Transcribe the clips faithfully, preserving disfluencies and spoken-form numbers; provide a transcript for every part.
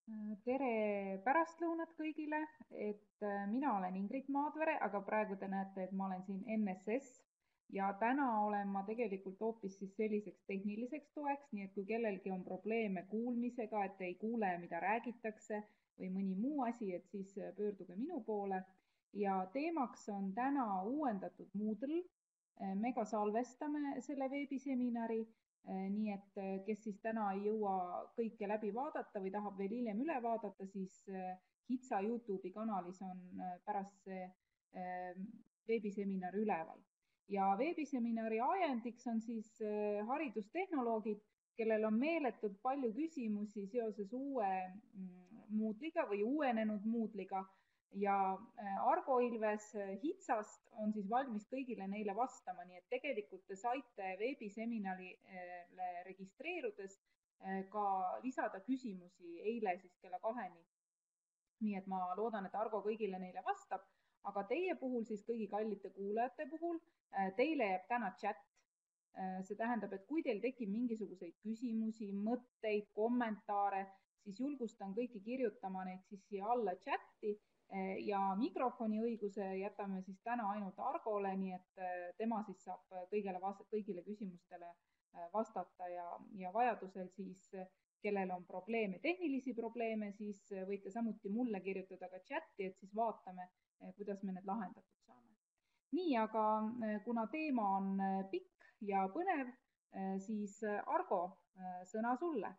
Tere pärastlõunat kõigile, et mina olen Ingrid Maadvere, aga praegu te näete, et ma olen siin N S S ja täna olen ma tegelikult hoopis siis selliseks tehniliseks toeks, nii et kui kellelgi on probleeme kuulmisega, et ei kuule, mida räägitakse või mõni muu asi, et siis pöörduge minu poole. Ja teemaks on täna uuendatud Moodle. Me ka salvestame selle veebiseminari. Nii et kes siis täna ei jõua kõike läbi vaadata või tahab veel hiljem üle vaadata, siis HITSA YouTube'i kanalis on pärast see veebiseminar üleval. Ja veebiseminari ajendiks on siis haridustehnoloogid, kellel on meeletult palju küsimusi seoses uue Moodle'iga või uuenenud Moodle'iga. Ja Argo Ilves HITSAst on siis valmis kõigile neile vastama, nii et tegelikult te saite veebiseminarile registreerudes ka lisada küsimusi eile siis kella kaheni. Nii et ma loodan, et Argo kõigile neile vastab, aga teie puhul siis kõigi kallite kuulajate puhul teile jääb täna chat. See tähendab, et kui teil tekib mingisuguseid küsimusi, mõtteid, kommentaare, siis julgustan kõiki kirjutama neid siis siia alla chatti. Ja mikrofoni õiguse jätame siis täna ainult Argole, nii et tema siis saab kõigile, kõigile küsimustele vastata ja, ja vajadusel siis, kellel on probleeme, tehnilisi probleeme, siis võite samuti mulle kirjutada ka chatti, et siis vaatame, kuidas me need lahendatud saame. Nii, aga kuna teema on pikk ja põnev, siis Argo, sõna sulle.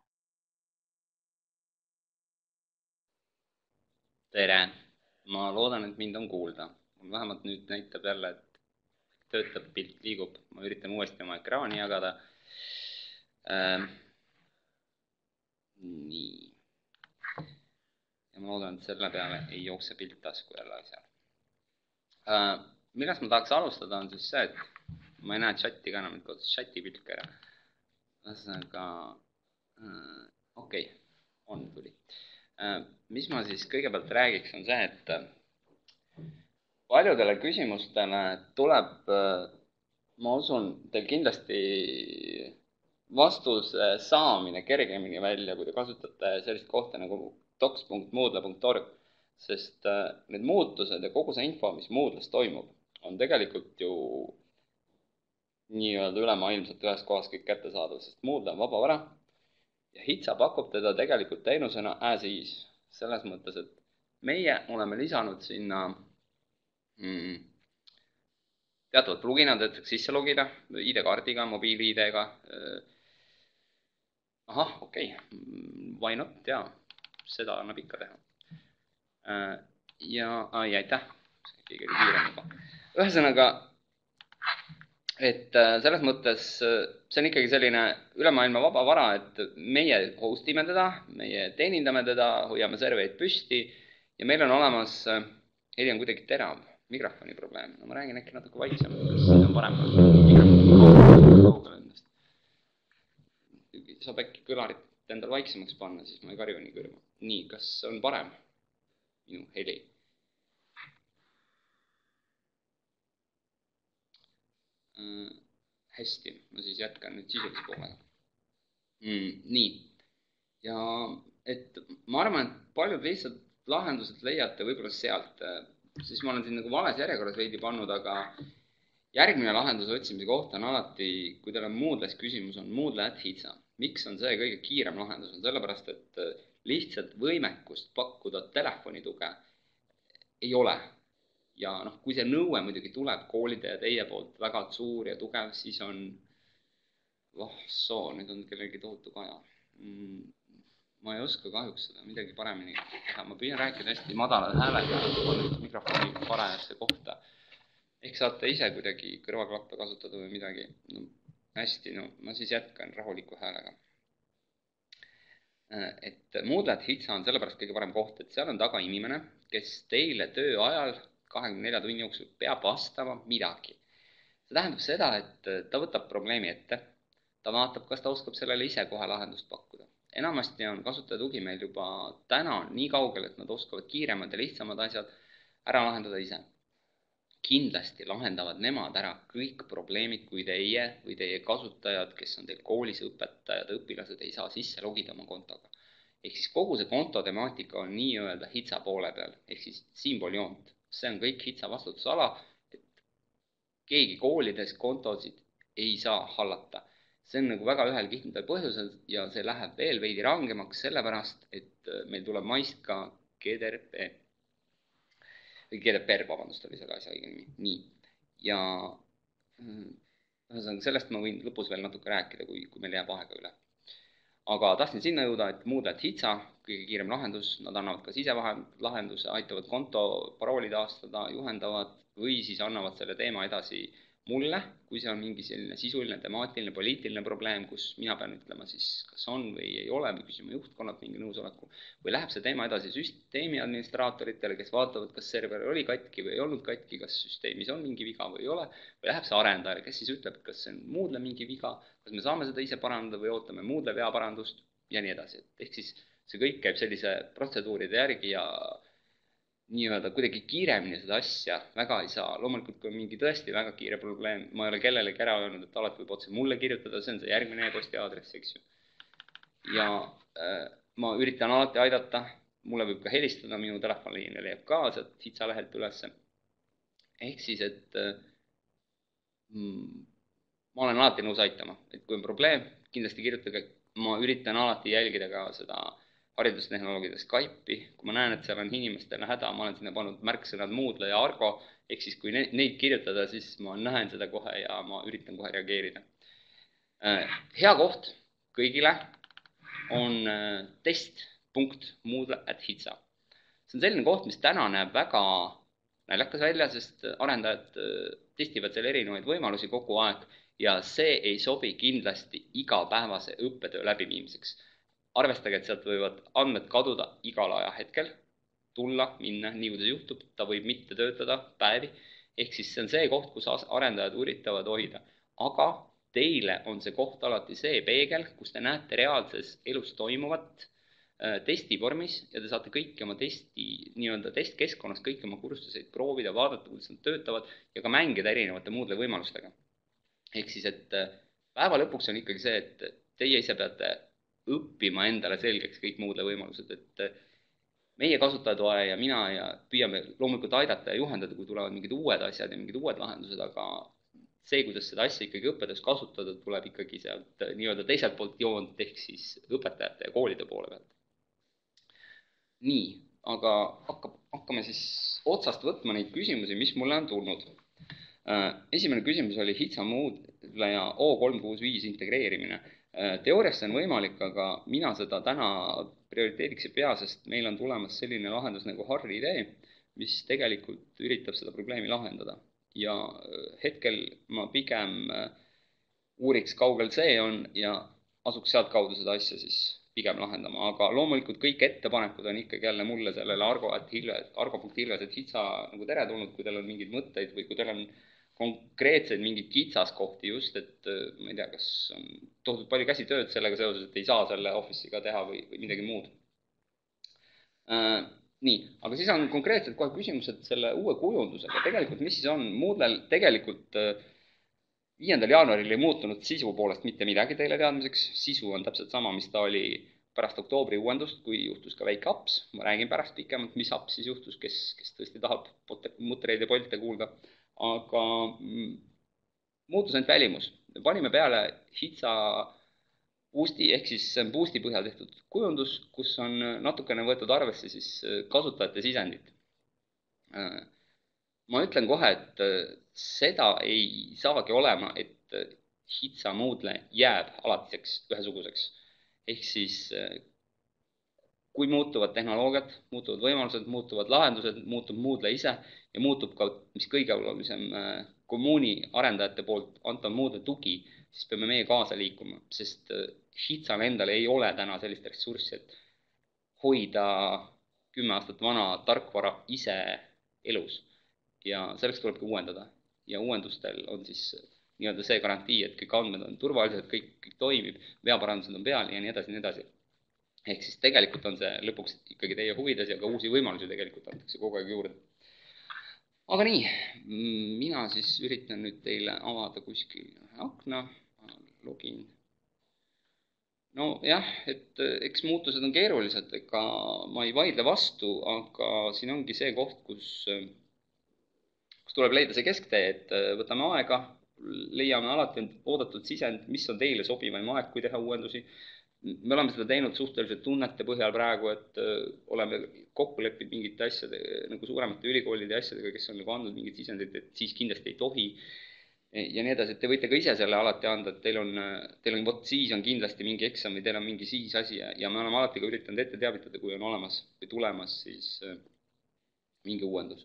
Tere! Ma loodan, et mind on kuulda. Vähemalt nüüd näitab jälle, et töötab, pilt liigub. Ma üritan uuesti oma ekraani jagada. Ähm, nii. Ja ma loodan, et selle peale ei jookse pilt tasku jälle asjal. Äh, millest ma tahaks alustada on siis see, et ma ei näe chatti ka enam, et kodus chatti pilt ka ära. Ühesõnaga, äh, okei, okay, on tuli. Mis ma siis kõigepealt räägiks on see, et paljudele küsimustele tuleb, ma usun, teil kindlasti vastuse saamine kergemini välja, kui te kasutate sellist kohta nagu docs punkt moodle punkt org, sest need muutused ja kogu see info, mis Moodles toimub, on tegelikult ju nii-öelda ülemaailmselt ühes kohas kõik kättesaadav, sest Moodle on vaba vara. Ja HITSA pakub teda tegelikult teenusena as is, selles mõttes, et meie oleme lisanud sinna mm, teatavad pluginad, et sisse logida I D-kaardiga, mobiil-I D-ga. Ahah, okei, okay. Why not, jaa, seda annab ikka teha. Ja, ai, aitäh, keegi oli kiirem juba. Ühesõnaga, et selles mõttes see on ikkagi selline ülemaailma vaba vara, et meie hostime teda, meie teenindame teda, hoiame serveid püsti ja meil on olemas, heli on kuidagi terav, mikrofoni probleem. No ma räägin äkki natuke vaiksem, siis on parem. Mikrofoni endast. Saab äkki kõlarit endal vaiksemaks panna, siis ma ei karju nii kõrva. Nii, kas on parem minu heli? Hästi, ma siis jätkan nüüd sisulise poolega. Mm, nii, ja et ma arvan, et paljud lihtsalt lahendused leiate võib-olla sealt, siis ma olen siin nagu vales järjekorras veidi pannud, aga järgmine lahenduse otsimise kohta on alati, kui teil on Moodles küsimus, on Moodle at HITSA. Miks on see kõige kiirem lahendus? On sellepärast, et lihtsalt võimekust pakkuda telefonituge ei ole. Ja noh, kui see nõue muidugi tuleb koolide ja teie poolt väga suur ja tugev, siis on, oh soo, nüüd on kellelgi tohutu kaja. Mm, ma ei oska kahjuks seda midagi paremini teha. Ma püüan rääkida hästi madalal häälega, mikrofoni parajasse kohta. Ehk saate ise kuidagi kõrvaklappe kasutada või midagi. No, hästi, no ma siis jätkan rahuliku häälega. Et Moodle at HITSA on sellepärast kõige parem koht, et seal on taga inimene, kes teile töö ajal kahekümne nelja tunni jooksul peab vastama midagi. See tähendab seda, et ta võtab probleemi ette, ta vaatab, kas ta oskab sellele ise kohe lahendust pakkuda. Enamasti on kasutajatugi meil juba täna nii kaugel, et nad oskavad kiiremad ja lihtsamad asjad ära lahendada ise. Kindlasti lahendavad nemad ära kõik probleemid, kui teie või teie kasutajad, kes on teil koolis õpetajad, õpilased, ei saa sisse logida oma kontoga. ehk siis kogu see konto temaatika on nii-öelda HITSA poole peal, ehk siis siinpool joont. See on kõik HITSA vastutusala, et keegi koolides kontosid ei saa hallata. See on nagu väga ühel kihtmidel põhjusel ja see läheb veel veidi rangemaks sellepärast, et meil tuleb maist ka G D P R, või G D P R, vabandust, oli selle asja õige nimi. Nii. Ja ühesõnaga sellest ma võin lõpus veel natuke rääkida, kui, kui meil jääb aega üle. Aga tahtsin sinna jõuda, et Moodle HITSA, kõige kiirem lahendus, nad annavad ka siselahenduse, aitavad konto parooli taastada, juhendavad või siis annavad selle teema edasi mulle, kui see on mingi selline sisuline, temaatiline, poliitiline probleem, kus mina pean ütlema siis, kas on või ei ole, või küsima juhtkonnalt mingi nõusoleku, või läheb see teema edasi süsteemi administraatoritele, kes vaatavad, kas server oli katki või ei olnud katki, kas süsteemis on mingi viga või ei ole, või läheb see arendajale, kes siis ütleb, kas see on Moodle mingi viga, kas me saame seda ise parandada või ootame Moodle veaparandust ja nii edasi. Ehk siis see kõik käib sellise protseduuride järgi ja nii-öelda kuidagi kiiremini seda asja väga ei saa. Loomulikult, kui on mingi tõesti väga kiire probleem, ma ei ole kellelegi ära öelnud, et alati võib otse mulle kirjutada, see on see järgmine e-posti aadress, eks ju. Ja äh, ma üritan alati aidata, mulle võib ka helistada, minu telefoniliin leiab ka sealt HITSA lehelt ülesse. Ehk siis, et äh, ma olen alati nõus aitama, et kui on probleem, kindlasti kirjutage, ma üritan alati jälgida ka seda haridustehnoloogide Skype'i, kui ma näen, et seal on inimestele häda, ma olen sinna pannud märksõnad Moodle ja Argo, ehk siis kui neid kirjutada, siis ma näen seda kohe ja ma üritan kohe reageerida. Hea koht kõigile on test punkt moodle at hitsa. See on selline koht, mis täna näeb väga naljakas välja, sest arendajad testivad seal erinevaid võimalusi kogu aeg ja see ei sobi kindlasti igapäevase õppetöö läbiviimiseks. Arvestage, et sealt võivad andmed kaduda igal ajahetkel, tulla, minna, nii kuidas juhtub, ta võib mitte töötada päevi, ehk siis see on see koht, kus arendajad üritavad hoida. Aga teile on see koht alati see peegel, kus te näete reaalses elus toimuvat testivormis ja te saate kõiki oma testi, nii-öelda testkeskkonnas kõiki oma kursuseid proovida, vaadata, kuidas nad töötavad ja ka mängida erinevate Moodle võimalustega. Ehk siis, et päeva lõpuks on ikkagi see, et teie ise peate õppima endale selgeks kõik Moodle võimalused, et meie kasutajatoe ja mina ja püüame loomulikult aidata ja juhendada, kui tulevad mingid uued asjad ja mingid uued lahendused, aga see, kuidas seda asja ikkagi õppetöös kasutada, tuleb ikkagi sealt nii-öelda teiselt poolt joont, ehk siis õpetajate ja koolide poole pealt. Nii, aga hakkab, hakkame siis otsast võtma neid küsimusi, mis mulle on tulnud. Esimene küsimus oli HITSA Moodle ja O kolm kuus viis integreerimine. Teoorias see on võimalik, aga mina seda täna prioriteediks ei pea, sest meil on tulemas selline lahendus nagu Harri idee, mis tegelikult üritab seda probleemi lahendada. Ja hetkel ma pigem uuriks kaugel see on ja asuks sealt kaudu seda asja siis pigem lahendama. Aga loomulikult kõik ettepanekud on ikkagi jälle mulle sellele argo punkt ilves et hitsa nagu tere tulnud, kui teil on mingeid mõtteid või kui teil on konkreetseid mingid kitsaskohti just, et ma ei tea, kas on tohutult palju käsitööd sellega seoses, et ei saa selle Office'iga teha või, või midagi muud. Äh, nii, aga siis on konkreetselt kohe küsimused selle uue kujundusega. Tegelikult, mis siis on? Moodle tegelikult viiendal jaanuaril ei muutunud sisu poolest mitte midagi teile teadmiseks. Sisu on täpselt sama, mis ta oli pärast oktoobri uuendust, kui juhtus ka väike apps. Ma räägin pärast pikemalt, mis apps siis juhtus, kes, kes tõesti tahab mutreid ja polte kuulda. Aga muutus ainult välimus. Me panime peale HITSA Boosti, ehk siis Boosti põhjal tehtud kujundus, kus on natukene võetud arvesse siis kasutajate sisendit. Ma ütlen kohe, et seda ei saagi olema, et HITSA Moodle jääb alatiseks ühesuguseks. Ehk siis kui muutuvad tehnoloogiad, muutuvad võimalused, muutuvad lahendused, muutub Moodle ise ja muutub ka, mis kõige olulisem, kommuuni arendajate poolt antav Moodle tugi, siis peame meie kaasa liikuma, sest HITSA-l endal ei ole täna sellist ressurssi, et hoida kümme aastat vana tarkvara ise elus. Ja selleks tuleb ka uuendada. Ja uuendustel on siis nii-öelda see garantii, et kõik andmed on turvalised, kõik, kõik toimib, veaparandused on peal ja nii edasi, nii edasi. Ehk siis tegelikult on see lõpuks ikkagi teie huvides ja ka uusi võimalusi tegelikult antakse kogu aeg juurde. Aga nii, mina siis üritan nüüd teile avada kuskil akna, login. no jah, et eks muutused on keerulised, ega ma ei vaidle vastu, aga siin ongi see koht, kus, kus tuleb leida see kesktee, et võtame aega, leiame alati oodatud sisend, mis on teile sobivaim aeg, kui teha uuendusi. Me oleme seda teinud suhteliselt tunnete põhjal praegu, et oleme kokku leppinud mingite asjade, nagu suuremate ülikoolide asjadega, kes on nagu andnud mingid sisendid, et siis kindlasti ei tohi. Ja nii edasi, et te võite ka ise selle alati anda, et teil on, teil on, vot siis on kindlasti mingi eksam või teil on mingi siis asi ja me oleme alati ka üritanud ette teavitada, kui on olemas või tulemas siis mingi uuendus.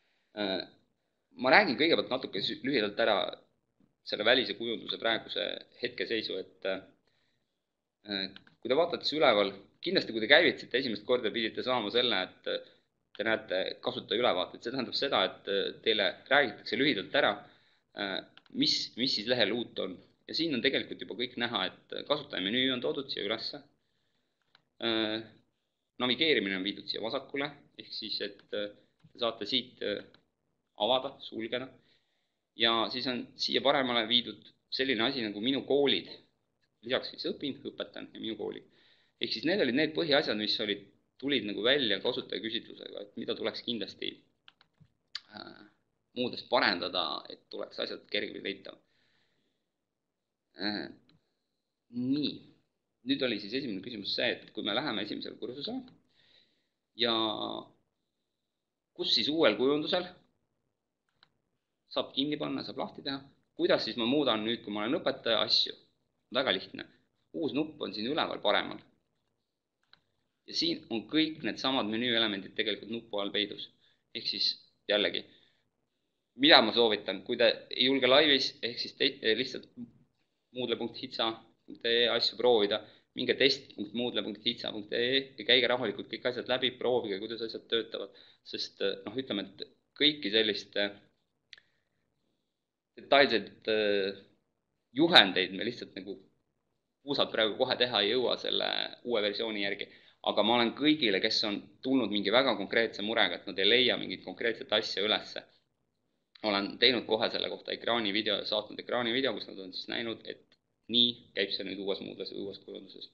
Ma räägin kõigepealt natuke lühidalt ära selle välise kujunduse praeguse hetkeseisu, et kui te vaatate üleval, kindlasti kui te käivitasite esimest korda, pidite saama selle, et te näete kasutaja ülevaateid. See tähendab seda, et teile räägitakse lühidalt ära, mis, mis siis lehel uut on. Ja siin on tegelikult juba kõik näha, et kasutaja menüü on toodud siia ülesse. Navigeerimine on viidud siia vasakule, ehk siis, et te saate siit avada, sulgeda. Ja siis on siia paremale viidud selline asi nagu minu koolid. Lisaks siis õpin, õpetan ja minu kooli. Ehk siis need olid need põhiasjad, mis olid, tulid nagu välja kasutaja küsitlusega, et mida tuleks kindlasti äh, muudest parendada, et tuleks asjad kergemini leitav. Äh, nii, nüüd oli siis esimene küsimus see, et kui me läheme esimesele kursusele ja kus siis uuel kujundusel saab kinni panna, saab lahti teha, kuidas siis ma muudan nüüd, kui ma olen õpetaja, asju. Väga lihtne. Uus nupp on siin üleval paremal. Ja siin on kõik need samad menüüelemendid tegelikult nupu all peidus. Ehk siis jällegi, mida ma soovitan, kui te ei julge laivis, ehk siis te, lihtsalt moodle punkt hitsa punkt ee asju proovida, minge test punkt moodle punkt hitsa punkt ee ja käige rahulikult kõik asjad läbi, proovige, kuidas asjad töötavad. Sest noh, ütleme, et kõiki sellist detailseid juhendeid me lihtsalt nagu puusalt praegu kohe teha ei jõua selle uue versiooni järgi. Aga ma olen kõigile, kes on tulnud mingi väga konkreetse murega, et nad ei leia mingit konkreetset asja ülesse. Olen teinud kohe selle kohta ekraani video, saatnud ekraani video, kus nad on siis näinud, et nii käib see nüüd uues muudles või uues kujunduses.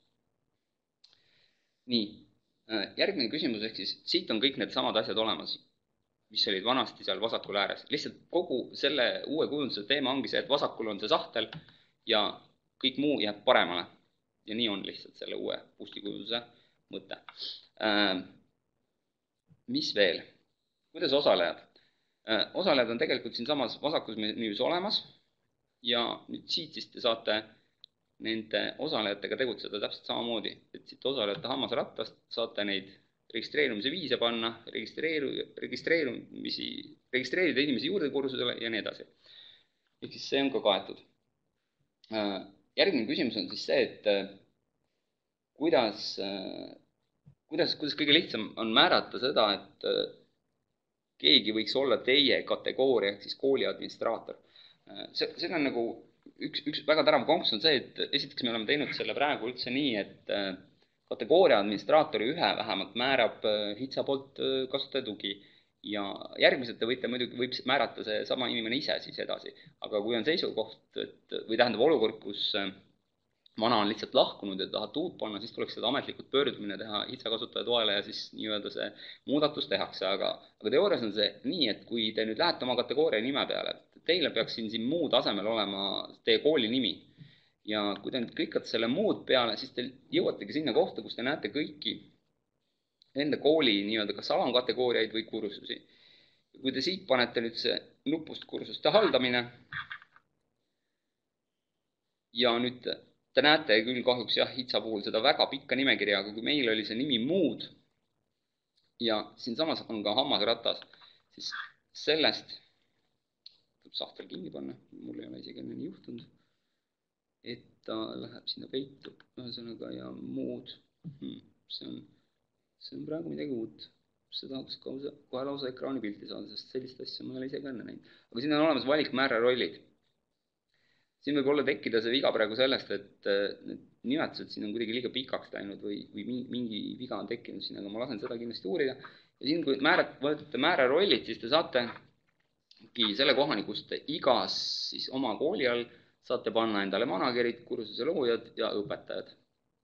Nii, järgmine küsimus, ehk siis siit on kõik need samad asjad olemas, mis olid vanasti seal vasakul ääres. Lihtsalt kogu selle uue kujunduse teema ongi see, et vasakul on see sahtel ja kõik muu jääb paremale. Ja nii on lihtsalt selle uue pustikujunduse mõte. Äh, mis veel? Kuidas osalejad? Äh, osalejad on tegelikult siin samas vasakus menüüs olemas ja nüüd siit siis te saate nende osalejatega tegutseda täpselt samamoodi. Et siit osalejate hammasrattast saate neid registreerumise viise panna, registreeru, registreerumisi, registreerida inimesi juurde kursusele ja nii edasi. Ehk siis see on ka kaetud. Järgmine küsimus on siis see, et kuidas, kuidas, kuidas kõige lihtsam on määrata seda, et keegi võiks olla teie kategooria, ehk siis kooli administraator. See, see on nagu üks, üks väga terav konks on see, et esiteks me oleme teinud selle praegu üldse nii, et kategooria administraatori ühe vähemalt määrab HITSA poolt kasutaja tugi ja järgmiselt te võite muidugi võib määrata see sama inimene ise siis edasi. Aga kui on seisukoht, et, või tähendab olukord, kus vana on lihtsalt lahkunud ja tahad uut panna, siis tuleks seda ametlikult pöördumine teha HITSA kasutaja toele ja siis nii-öelda see muudatus tehakse. Aga, aga teoorias on see nii, et kui te nüüd lähete oma kategooria nime peale, teile peaks siin, siin muu tasemel olema teie kooli nimi. Ja kui te nüüd klikkate selle muud peale, siis te jõuategi sinna kohta, kus te näete kõiki enda kooli nii-öelda kas alamkategooriaid või kursusi. Kui te siit panete nüüd see nupust kursuste haldamine ja nüüd te näete küll kahjuks jah, HITSA puhul seda väga pikka nimekirja, aga kui meil oli see nimi muud ja siin samas on ka hammasratas, siis sellest tuleb sahtel kinni panna, mul ei ole isegi enne juhtunud. Et ta läheb sinna peitu, ühesõnaga ja muud. Hmm, see, on, see on praegu midagi uut. See tahaks kohe lausa ekraani pilti saada, sest sellist asja ma ei ole isegi enne näinud. Aga siin on olemas valik määra rollid. Siin võib olla tekkida see viga praegu sellest, et need nimetused siin on kuidagi liiga pikaks läinud või, või mingi viga on tekkinud siin, aga ma lasen seda kindlasti uurida. Ja siin, kui määrad, võtate määra rollid, siis te saate selle kohani, kus te igas siis oma kooli all saate panna endale managerid, kursuse loojad ja õpetajad.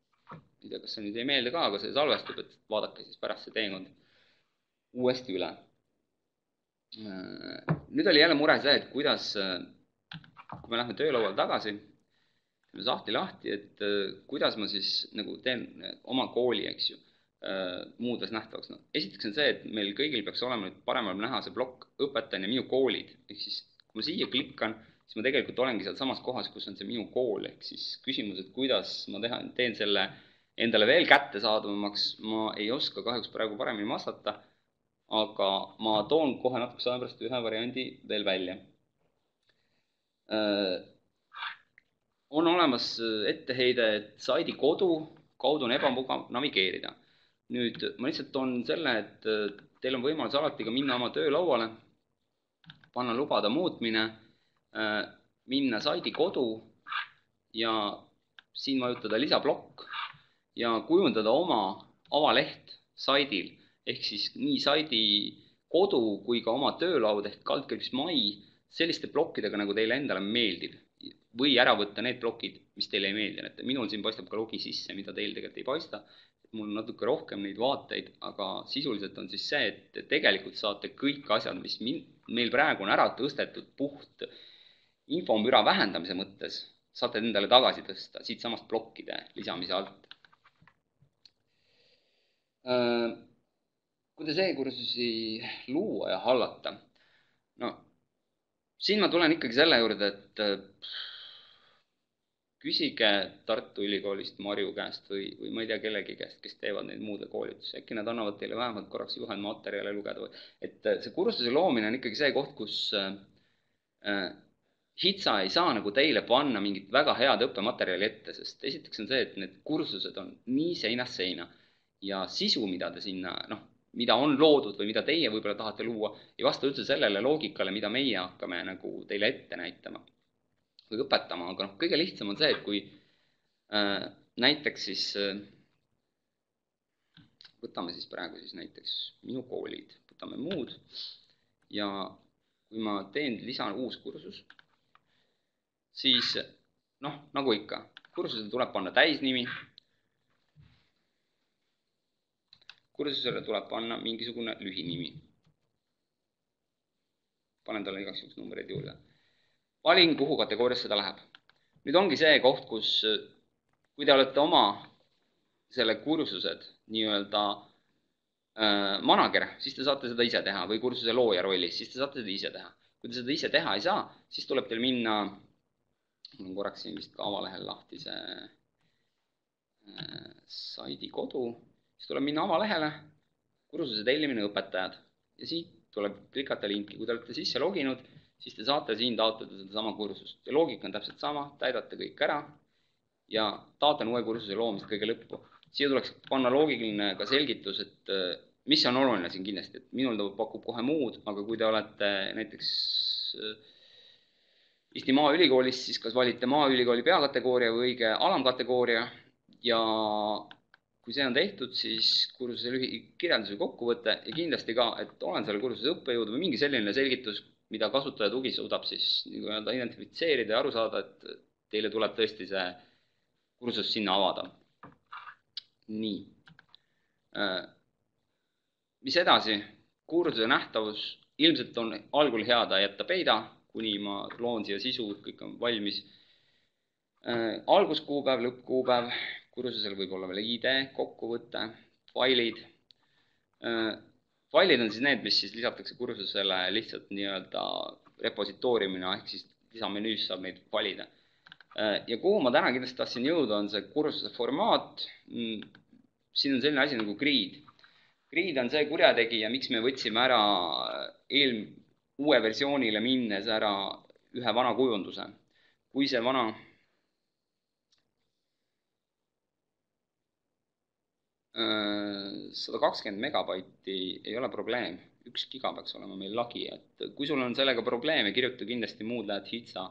ei tea, kas see nüüd ei meeldi ka, aga see salvestub, et vaadake siis pärast see teekond uuesti üle. Nüüd oli jälle mure see, et kuidas, kui me lähme töölauale tagasi, sahti lahti, et kuidas ma siis nagu teen oma kooli, eks ju, muudes nähtavaks. No, esiteks on see, et meil kõigil peaks olema nüüd paremal näha see plokk õpetajana minu koolid. Ehk siis, kui ma siia klikkan, siis ma tegelikult olengi seal samas kohas, kus on see minu kool. Ehk siis küsimus, et kuidas ma teha, teen selle endale veel kättesaadavamaks, ma ei oska kahjuks praegu paremini vastata, aga ma toon kohe natuke saja pärast ühe variandi veel välja. On olemas etteheide, et saidi kodu kaudu on ebamugav navigeerida. Nüüd ma lihtsalt toon selle, et teil on võimalus alati ka minna oma töölauale, panna lubada muutmine, minna saidi kodu ja siin vajutada lisablokk ja kujundada oma avaleht saidil. Ehk siis nii saidi kodu kui ka oma töölaud ehk kaldkriips mai selliste plokkidega, nagu teile endale meeldib. Või ära võtta need plokid, mis teile ei meeldi. Et minul siin paistab ka logi sisse, mida teil tegelikult ei paista. Mul on natuke rohkem neid vaateid, aga sisuliselt on siis see, et tegelikult saate kõik asjad, mis meil praegu on ära tõstetud puht infomüra vähendamise mõttes, saate endale tagasi tõsta siit samast plokkide lisamise alt. Kuidas e-kursusi luua ja hallata? No, siin ma tulen ikkagi selle juurde, et küsige Tartu Ülikoolist Marju käest või, või ma ei tea kellegi käest, kes teevad neid muude koolitusi. Äkki nad annavad teile vähemalt korraks juhendmaterjale lugeda. Et see kursuse loomine on ikkagi see koht, kus äh, HITSA ei saa nagu teile panna mingit väga head õppematerjali ette, sest esiteks on see, et need kursused on nii seinast seina ja sisu, mida te sinna, noh, mida on loodud või mida teie võib-olla tahate luua, ei vasta üldse sellele loogikale, mida meie hakkame nagu teile ette näitama või õpetama, aga noh, kõige lihtsam on see, et kui äh, näiteks siis äh, võtame siis praegu siis näiteks minu koolid, võtame muud ja kui ma teen lisan uus kursus, siis noh, nagu ikka, kursusele tuleb panna täisnimi, kursusele tuleb panna mingisugune lühinimi. Panen talle igaks juhuks numbreid juurde. Valin, kuhu kategoorias seda läheb. Nüüd ongi see koht, kus kui te olete oma selle kursused nii-öelda äh, manager, siis te saate seda ise teha või kursuse looja rollis, siis te saate seda ise teha. Kui te seda ise teha ei saa, siis tuleb teil minna, mul on korraks siin vist ka avalehel lahti see äh, saidi kodu, siis tuleb minna avalehele, kursuse tellimine õpetajad ja siit tuleb klikata linki. Kui te olete sisse loginud, siis te saate siin taotleda seda sama kursust. Ja loogika on täpselt sama, täidate kõik ära ja taotlen uue kursuse loomist kõige lõppu. Siia tuleks panna loogiline ka selgitus, et mis on oluline siin kindlasti. Et minul ta pakub kohe muud, aga kui te olete näiteks Eesti Maaülikoolis, siis kas valite Maaülikooli peakategooria või õige alamkategooria ja kui see on tehtud, siis kursuse kirjelduse kokkuvõte ja kindlasti ka, et olen selle kursuse õppejõud või mingi selline selgitus, mida kasutaja tugi suudab siis nii-öelda identifitseerida ja aru saada, et teile tuleb tõesti see kursus sinna avada. Nii. Mis edasi? Kursuse nähtavus ilmselt on algul hea ta jätta peida, kuni ma loon siia sisu, kõik on valmis. Alguskuupäev, lõppkuupäev, kursusel võib olla veel I D, kokkuvõte, failid. Failid on siis need, mis siis lisatakse kursusele lihtsalt nii-öelda repositooriumina, ehk siis lisamenüüs saab neid valida. Ja kuhu ma täna kindlasti tahtsin jõuda, on see kursuse formaat. Siin on selline asi nagu grid. Grid on see kurjategija, miks me võtsime ära eel, uue versioonile minnes ära ühe vana kujunduse. Kui see vana sada kakskümmend megabaiti ei ole probleem, üks giga peaks olema meil lagi, et kui sul on sellega probleeme, kirjuta kindlasti muud lähed HITSA.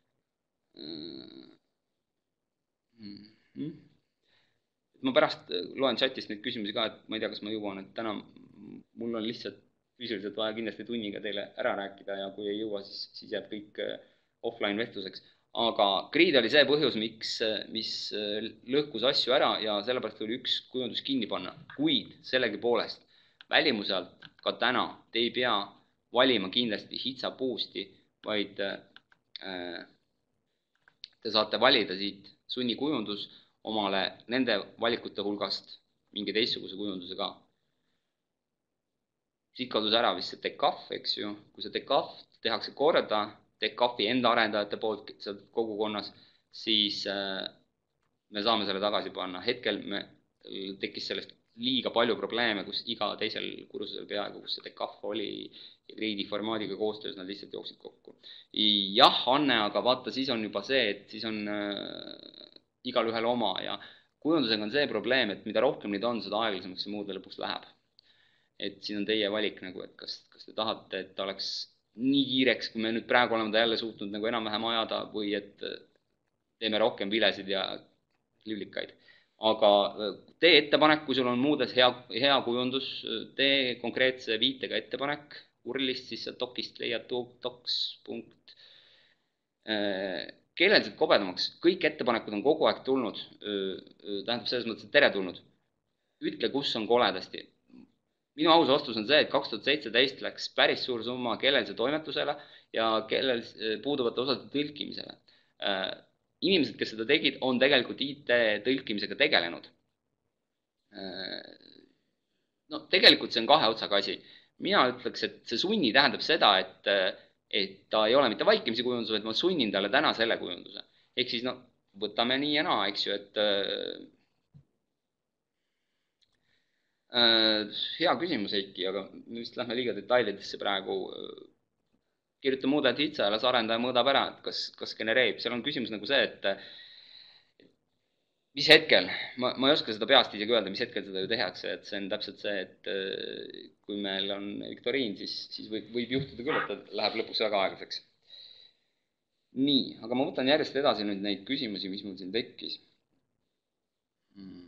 Ma pärast loen chatist neid küsimusi ka, et ma ei tea, kas ma jõuan, et täna mul on lihtsalt füüsiliselt vaja kindlasti tunniga teile ära rääkida ja kui ei jõua, siis, siis jääb kõik offline vestluseks. aga grid oli see põhjus, miks, mis lõhkus asju ära ja sellepärast tuli üks kujundus kinni panna. Kuid sellegi poolest välimuselt ka täna te ei pea valima kindlasti Hitsa Boost'i, vaid äh, te saate valida siit sunnikujundus omale nende valikute hulgast mingi teistsuguse kujunduse ka. Siit kadus ära vist see decaf, eks ju. Kui see decaf tehakse korda, decafi enda arendajate poolt kogukonnas, siis äh, me saame selle tagasi panna. Hetkel me tekkis sellest liiga palju probleeme, kus iga teisel kursusel peaaegu, kus see decaf oli ja gridi formaadiga koostöös, nad lihtsalt jooksid kokku. Jah, Anne, aga vaata, siis on juba see, et siis on äh, igal ühel oma ja kujundusega on see probleem, et mida rohkem neid on, seda aeglasemaks see muude lõpuks läheb. Et siin on teie valik, nagu, et kas, kas te tahate, et ta oleks nii kiireks, kui me nüüd praegu oleme ta jälle suutnud nagu enam-vähem ajada või et teeme rohkem vilesid ja livlikaid. Aga tee ettepanek, kui sul on muudes hea, hea kujundus, tee konkreetse viitega ettepanek urlist, siis sa dokist leiad docs. Keeleliselt kobedamaks, kõik ettepanekud on kogu aeg tulnud, tähendab selles mõttes, et tere tulnud. Ütle, kus on koledasti. Minu aus vastus on see, et kaks tuhat seitseteist läks päris suur summa keelelise toimetusele ja keelel puuduvate osade tõlkimisele. Inimesed, kes seda tegid, on tegelikult I T tõlkimisega tegelenud. No, tegelikult see on kahe otsaga asi. Mina ütleks, et see sunni tähendab seda, et, et ta ei ole mitte vaikimisi kujundus, vaid ma sunnin talle täna selle kujunduse. Ehk siis, no, võtame nii ja naa, eks ju, et hea küsimus, Eiki, aga me vist lähme liiga detailidesse praegu. Kirjuta muudelt Hitsa ja las arendaja mõõdab ära, et kas, kas genereerib. Seal on küsimus nagu see, et mis hetkel, ma, ma ei oska seda peast isegi öelda, mis hetkel seda ju tehakse, et see on täpselt see, et kui meil on viktoriin, siis, siis võib, võib juhtuda küll, et ta läheb lõpuks väga aeglaseks. Nii, aga ma võtan järjest edasi nüüd neid küsimusi, mis mul siin tekkis. Hmm.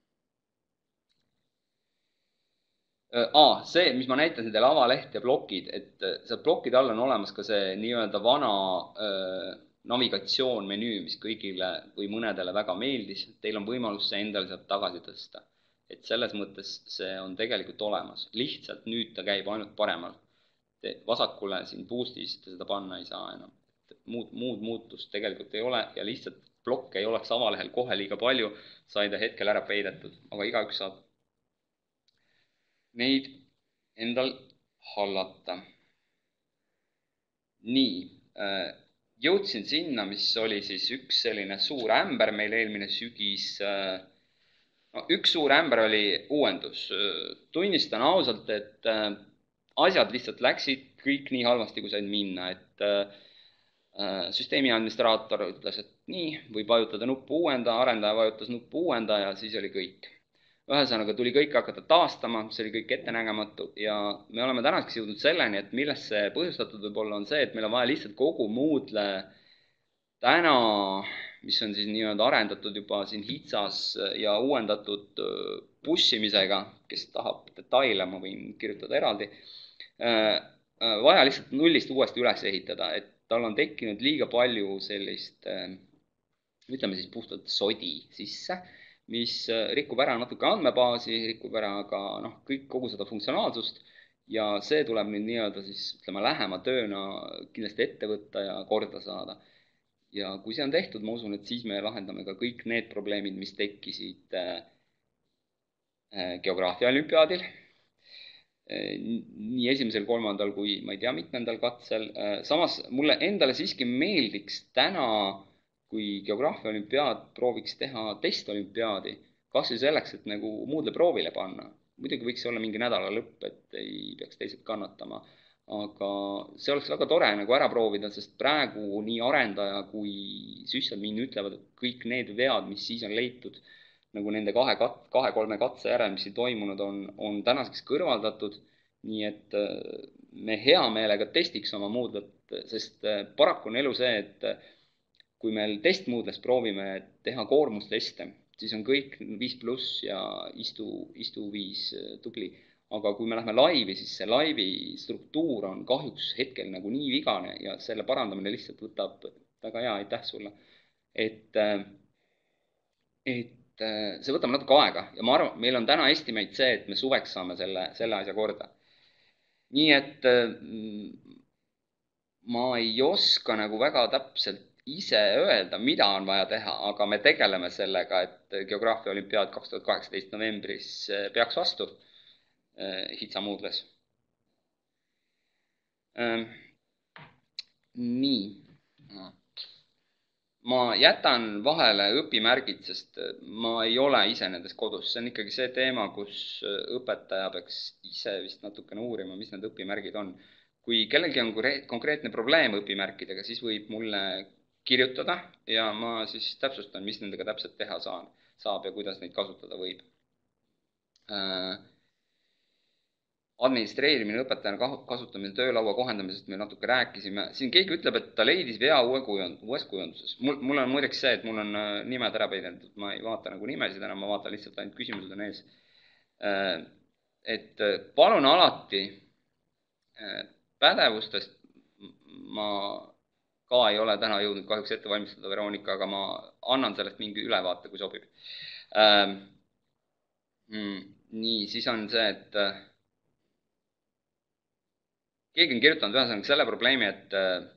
Aa, see, mis ma näitasin teile avaleht ja blokid, et seal blokide all on olemas ka see nii-öelda vana äh, navigatsioonmenüü, mis kõigile või mõnedele väga meeldis. Teil on võimalus see endale sealt tagasi tõsta. Et selles mõttes see on tegelikult olemas. Lihtsalt nüüd ta käib ainult paremal. Te vasakule siin boostis te seda panna ei saa enam. Muud, muud muutust tegelikult ei ole ja lihtsalt blokke ei oleks avalehel kohe liiga palju, sai ta hetkel ära peidetud, aga igaüks saab neid endal hallata. Nii, jõudsin sinna, mis oli siis üks selline suur ämber meil eelmine sügis. No, üks suur ämber oli uuendus. Tunnistan ausalt, et asjad lihtsalt läksid kõik nii halvasti, kui said minna. Et süsteemi administraator ütles, et nii, võib vajutada nuppu uuenda, arendaja vajutas nuppu uuenda ja siis oli kõik. Ühesõnaga tuli kõik hakata taastama, see oli kõik ettenägematu ja me oleme tänaseks jõudnud selleni, et millest see põhjustatud võib-olla on see, et meil on vaja lihtsalt kogu Moodle täna, mis on siis nii-öelda arendatud juba siin Hitsas ja uuendatud pussimisega, kes tahab detaile, ma võin kirjutada eraldi, vaja lihtsalt nullist uuesti üles ehitada, et tal on tekkinud liiga palju sellist, ütleme siis puhtalt sodi sisse, mis rikub ära natuke andmebaasi, rikub ära ka noh, kõik, kogu seda funktsionaalsust ja see tuleb nüüd nii-öelda siis, ütleme, lähema tööna kindlasti ette võtta ja korda saada. Ja kui see on tehtud, ma usun, et siis me lahendame ka kõik need probleemid, mis tekkisid geograafia olümpiaadil. Nii esimesel, kolmandal kui ma ei tea mitmendal katsel. Samas mulle endale siiski meeldiks täna, kui geograafia olümpiaad prooviks teha testolümpiaadi, kas või selleks, et nagu Moodle proovile panna. Muidugi võiks olla mingi nädala lõpp, et ei peaks teised kannatama. Aga see oleks väga tore nagu ära proovida, sest praegu nii arendaja kui sysadmin ütlevad, et kõik need vead, mis siis on leitud, nagu nende kahe, kahe kolme katse järel, mis siin toimunud on, on tänaseks kõrvaldatud. Nii et me hea meelega testiks oma Moodlet, sest paraku on elu see, et kui meil testmoodles proovime teha koormusteste, siis on kõik viis pluss ja istu, istu viis tubli. Aga kui me lähme laivi, siis see laivi struktuur on kahjuks hetkel nagu nii vigane ja selle parandamine lihtsalt võtab väga hea, aitäh sulle. Et, et see võtab natuke aega ja ma arvan, meil on täna estimate see, et me suveks saame selle, selle asja korda. Nii et ma ei oska nagu väga täpselt ise öelda, mida on vaja teha, aga me tegeleme sellega, et geograafia olümpiaad kaks tuhat kaheksateist novembris peaks vastu Hitsa Moodles. Nii. Ma jätan vahele õpimärgid, sest ma ei ole ise nendes kodus. See on ikkagi see teema, kus õpetaja peaks ise vist natukene uurima, mis need õpimärgid on. Kui kellelgi on konkreetne probleem õpimärkidega, siis võib mulle kirjutada ja ma siis täpsustan, mis nendega täpselt teha saan, saab ja kuidas neid kasutada võib. Administreerimine, õpetajana kasutamine, töölaua kohendamisest me natuke rääkisime. Siin keegi ütleb, et ta leidis vea uue kujund, uues kujunduses. Mul, mul on muideks see, et mul on nimed ära peidetud. Ma ei vaata nagu nimesid enam, ma vaatan lihtsalt ainult küsimused on ees. Et palun alati pädevustest ma ka ei ole täna jõudnud kahjuks ette valmistada, Veronika, aga ma annan sellest mingi ülevaate, kui sobib. Nii, siis on see, et keegi on kirjutanud ühesõnaga selle probleemi, et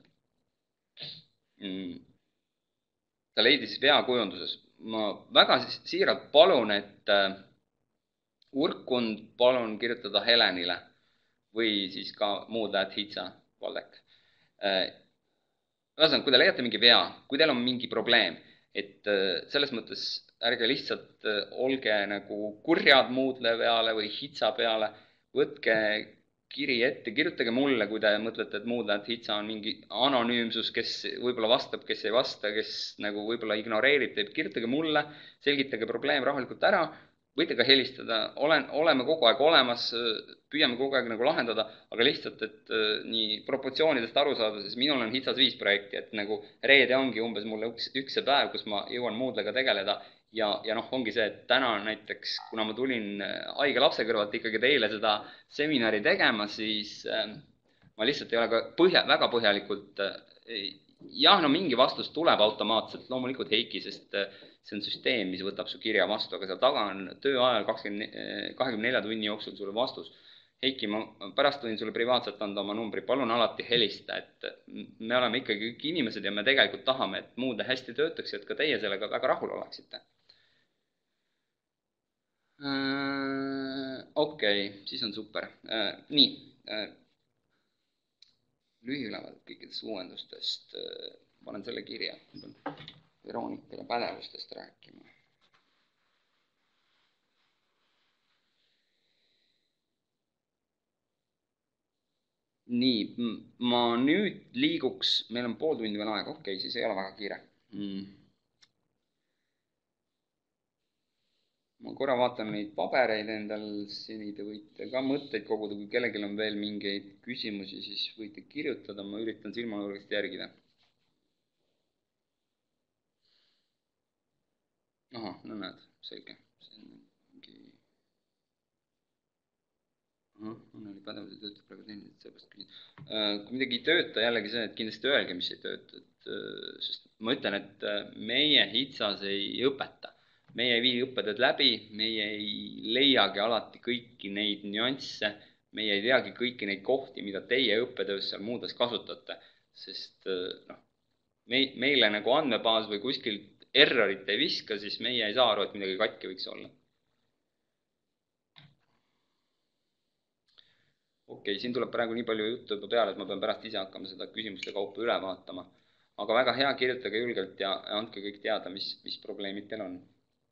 mm, ta leidis vea kujunduses. Ma väga siiralt palun, et Urkund palun kirjutada Helenile või siis ka muud at Hitsa Valdek. Ühesõnaga, kui te leiate mingi vea, kui teil on mingi probleem, et selles mõttes ärge lihtsalt olge nagu kurjad Moodle peale või Hitsa peale, võtke kiri ette, kirjutage mulle, kui te mõtlete, et Moodle at Hitsa on mingi anonüümsus, kes võib-olla vastab, kes ei vasta, kes nagu võib-olla ignoreerib teid, kirjutage mulle, selgitage probleem rahulikult ära, võite ka helistada, olen, oleme kogu aeg olemas, püüame kogu aeg nagu lahendada, aga lihtsalt, et nii proportsioonidest aru saada, siis minul on Hitsas viis projekti, et nagu reede ongi umbes mulle üks, üks see päev, kus ma jõuan Moodlega tegeleda. Ja, ja noh, ongi see, et täna näiteks, kuna ma tulin haige lapse kõrvalt ikkagi teile seda seminari tegema, siis äh, ma lihtsalt ei ole ka põhja, väga põhjalikult, äh, jah, no mingi vastus tuleb automaatselt, loomulikult Heiki, sest äh, see on süsteem, mis võtab su kirja vastu, aga seal taga on tööajal kakskümmend, kahekümne nelja tunni jooksul sulle vastus. Heiki, ma pärast võin sulle privaatselt anda oma numbri, palun alati helista, et me oleme ikkagi kõik inimesed ja me tegelikult tahame, et Moodle hästi töötaks, et ka teie sellega väga rahul oleksite. Okei, okay, siis on super. Nii, lühiülevaade kõikidest uuendustest. Panen selle kirja. Veronikale pädevustest rääkima. Nii, ma nüüd liiguks, meil on pool tundi veel aega, okei, okay, siis ei ole väga kiire. Mm. Ma korra vaatan neid pabereid endal, seni te võite ka mõtteid koguda, kui kellelgi on veel mingeid küsimusi, siis võite kirjutada, ma üritan silmanurgast järgida. Aha, no näed, selge. See on mingi... Aha, on oli pädevus ja töötab praegu tehniliselt, seepärast küsin. Kui midagi ei tööta, jällegi see, et kindlasti öelge, mis ei tööta. Et, sest ma ütlen, et meie Hitsas ei õpeta. Meie ei vii õppetööd läbi, meie ei leiagi alati kõiki neid nüansse, meie ei teagi kõiki neid kohti, mida teie õppetöös seal Moodles kasutate, sest noh, meile nagu andmebaas või kuskilt errorit ei viska, siis meie ei saa aru, et midagi katki võiks olla. Okei, okay, siin tuleb praegu nii palju juttu juba peale, et ma pean pärast ise hakkama seda küsimuste kaupa üle vaatama. Aga väga hea, kirjutage julgelt ja andke kõik teada, mis, mis probleemid teil on.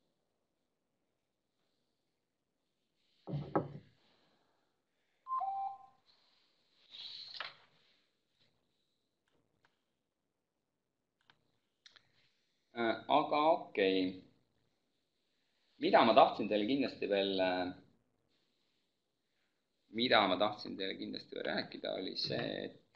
Aga okei, okay. Mida ma tahtsin teile kindlasti veel, mida ma tahtsin teile kindlasti veel rääkida, oli see, et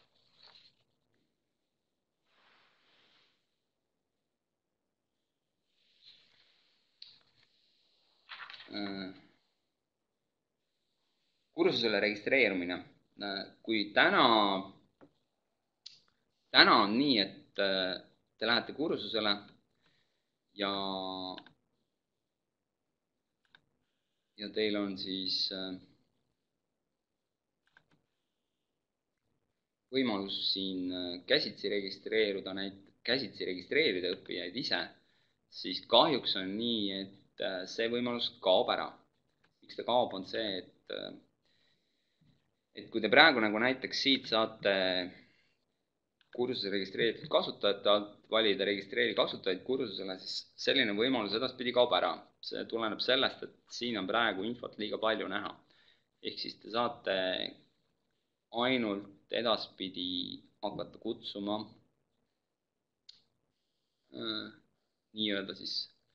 kursusele registreerumine. Kui täna, täna on nii, et et te lähete kursusele ja, ja teil on siis võimalus siin käsitsi registreeruda, näit-, käsitsi registreerida õppijaid ise, siis kahjuks on nii, et see võimalus kaob ära. Miks ta kaob, on see, et, et kui te praegu nagu näiteks siit saate kursuse registreeritud kasutajate alt valida registreeri kasutajaid kursusele, siis selline võimalus edaspidi kaob ära. See tuleneb sellest, et siin on praegu infot liiga palju näha. Ehk siis te saate ainult edaspidi hakata kutsuma äh, nii-öelda siis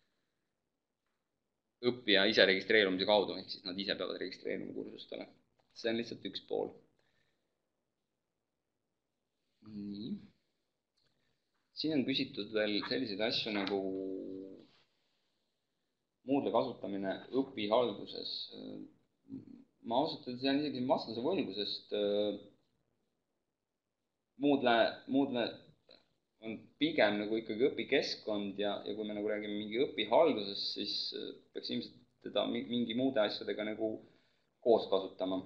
õppija ise registreerumise kaudu, ehk siis nad ise peavad registreerima kursustele. See on lihtsalt üks pool. Nii. Siin on küsitud veel selliseid asju nagu Moodle kasutamine õpihalduses. Ma ausalt öeldes jään isegi vastuse võlgu, sest Moodle, Moodle on pigem nagu ikkagi õpikeskkond ja, ja kui me nagu räägime mingi õpihaldusest, siis peaks ilmselt teda mingi muude asjadega nagu koos kasutama.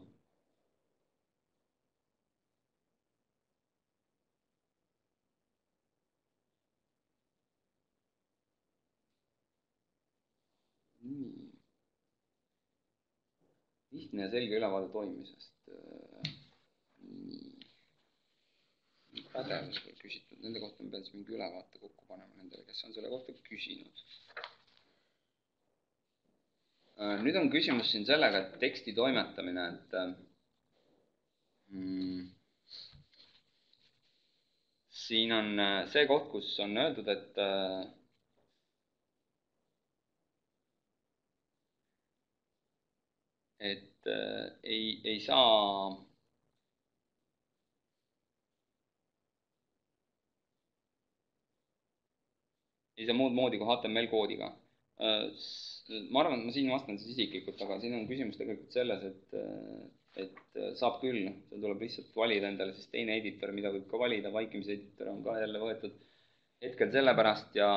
Lihtne ja selge ülevaade toimimisest. Pädevus veel küsitud. Nende kohta me pean siis mingi ülevaate kokku panema nendele, kes on selle kohta küsinud. Nüüd on küsimus siin sellega, et teksti toimetamine, et mm, siin on see koht, kus on öeldud, et et ei, ei saa ei saa muud moodi kui H T M L koodiga. Ma arvan, et ma siin vastan siis isiklikult, aga siin on küsimus tegelikult selles, et, et saab küll, see tuleb lihtsalt valida endale siis teine editor, mida võib ka valida, vaikimise editor on ka jälle võetud hetkel sellepärast ja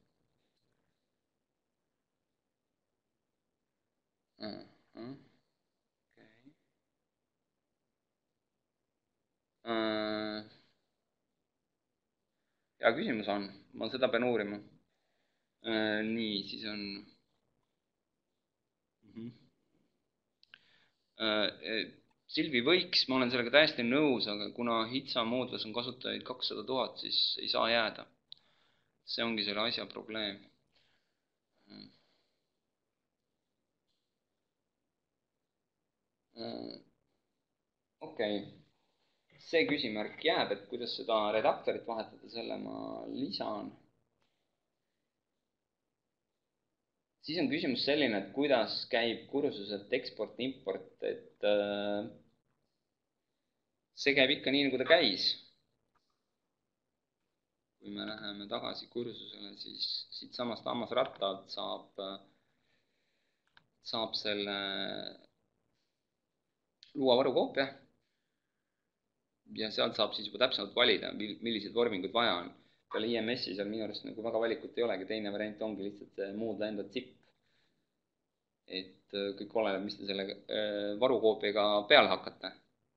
uh-huh. Okay. Uh, ja küsimus on, ma seda pean uurima. Uh, nii, siis on uh-huh. uh, Silvi võiks, ma olen sellega täiesti nõus, aga kuna Hitsa Moodles on kasutajaid kakssada tuhat, siis ei saa jääda. See ongi selle asja probleem. Uh, Okei. Okay. See küsimärk jääb, et kuidas seda redaktorit vahetada, selle ma lisan. Siis on küsimus selline, et kuidas käib kursuselt eksport-import, et äh, see käib ikka nii, nagu ta käis. Kui me läheme tagasi kursusele, siis siit samast hammasratta alt saab, saab selle luua varukoopia. Ja sealt saab siis juba täpsemalt valida, millised vormingud vaja on. Peale I M S-i seal minu arust nagu väga valikut ei olegi, teine variant ongi lihtsalt Moodle enda zip. Et kõik oleneb, mis te selle varukoopiaga peale hakkate.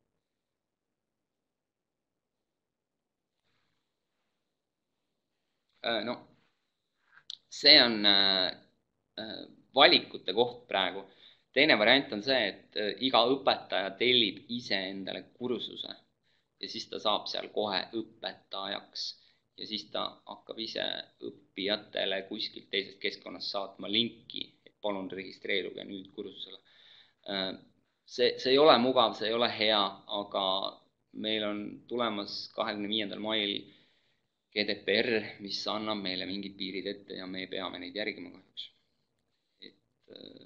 No, see on valikute koht praegu. Teine variant on see, et iga õpetaja tellib ise endale kursuse. Ja siis ta saab seal kohe õpetajaks ja siis ta hakkab ise õppijatele kuskilt teisest keskkonnast saatma linki, et palun registreeruge nüüd kursusele. See, see ei ole mugav, see ei ole hea, aga meil on tulemas kahekümne viiendal mail G D P R, mis annab meile mingid piirid ette ja me peame neid järgima kahjuks. Et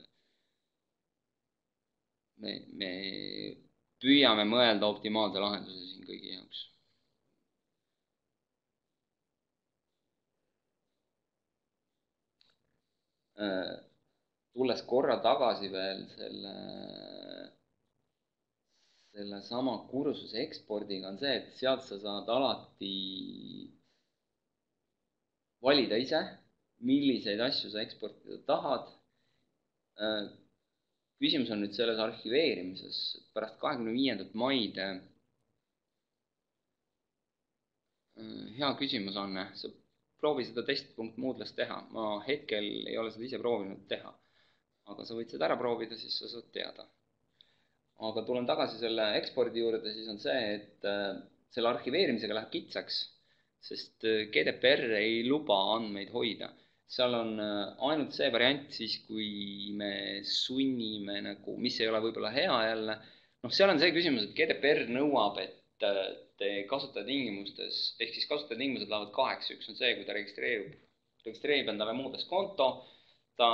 me... me püüame mõelda optimaalse lahenduse siin kõigi jaoks. Tulles korra tagasi veel selle, selle sama kursuse ekspordiga on see, et sealt sa saad alati valida ise, milliseid asju sa eksportida tahad. Küsimus on nüüd selles arhiveerimises. Pärast kahekümne viiendat maid hea küsimus on, sa proovi seda testpunkt Moodles teha. Ma hetkel ei ole seda ise proovinud teha, aga sa võid seda ära proovida, siis sa saad teada. Aga tulen tagasi selle ekspordi juurde, siis on see, et selle arhiveerimisega läheb kitsaks, sest G D P R ei luba andmeid hoida. Seal on ainult see variant siis, kui me sunnime, nagu, mis ei ole võib-olla hea jälle. Noh, seal on see küsimus, et G D P R nõuab, et te kasutajatingimustes, ehk siis kasutajatingimused lähevad kaheks. Üks on see, kui ta registreerib, registreerib endale Moodles konto, ta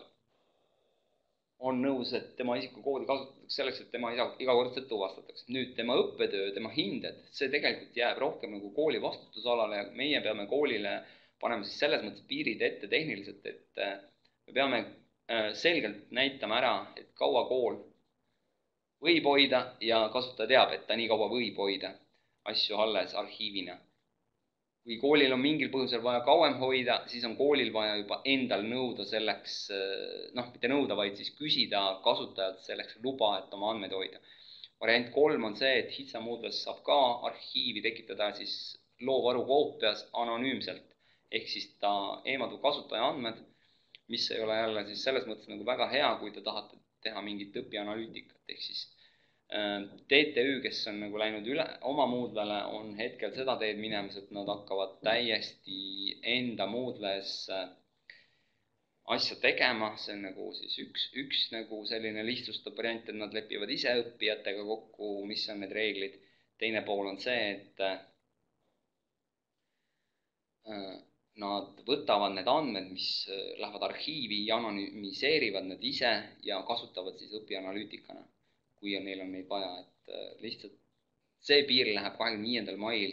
on nõus, et tema isikukoodi kasutatakse selleks, et tema igakordselt tuvastatakse. Nüüd tema õppetöö, tema hinded, see tegelikult jääb rohkem nagu kooli vastutusalale ja meie peame koolile paneme siis selles mõttes piirid ette tehniliselt, et me peame selgelt näitama ära, et kaua kool võib hoida ja kasutaja teab, et ta nii kaua võib hoida asju alles arhiivina. Kui koolil on mingil põhjusel vaja kauem hoida, siis on koolil vaja juba endal nõuda selleks, noh, mitte nõuda, vaid siis küsida kasutajalt selleks luba, et oma andmeid hoida. Variant kolm on see, et HITSA Moodles saab ka arhiivi tekitada siis loovvaru koopias anonüümselt. Ehk siis ta eemaldub kasutaja andmed, mis ei ole jälle siis selles mõttes nagu väga hea, kui te tahate teha mingit õpianalüütikat. Ehk siis T T Ü, kes on nagu läinud üle oma Moodlele, on hetkel seda teed minemas, et nad hakkavad täiesti enda Moodles asja tegema. See on nagu siis üks, üks nagu selline lihtsustab variant, et nad lepivad ise õppijatega kokku, mis on need reeglid. Teine pool on see, et nad võtavad need andmed, mis lähevad arhiivi ja anonüümiseerivad need ise ja kasutavad siis õpianalüütikana, kui neil on neid vaja. Et lihtsalt see piir läheb kahekümne viiendal mail.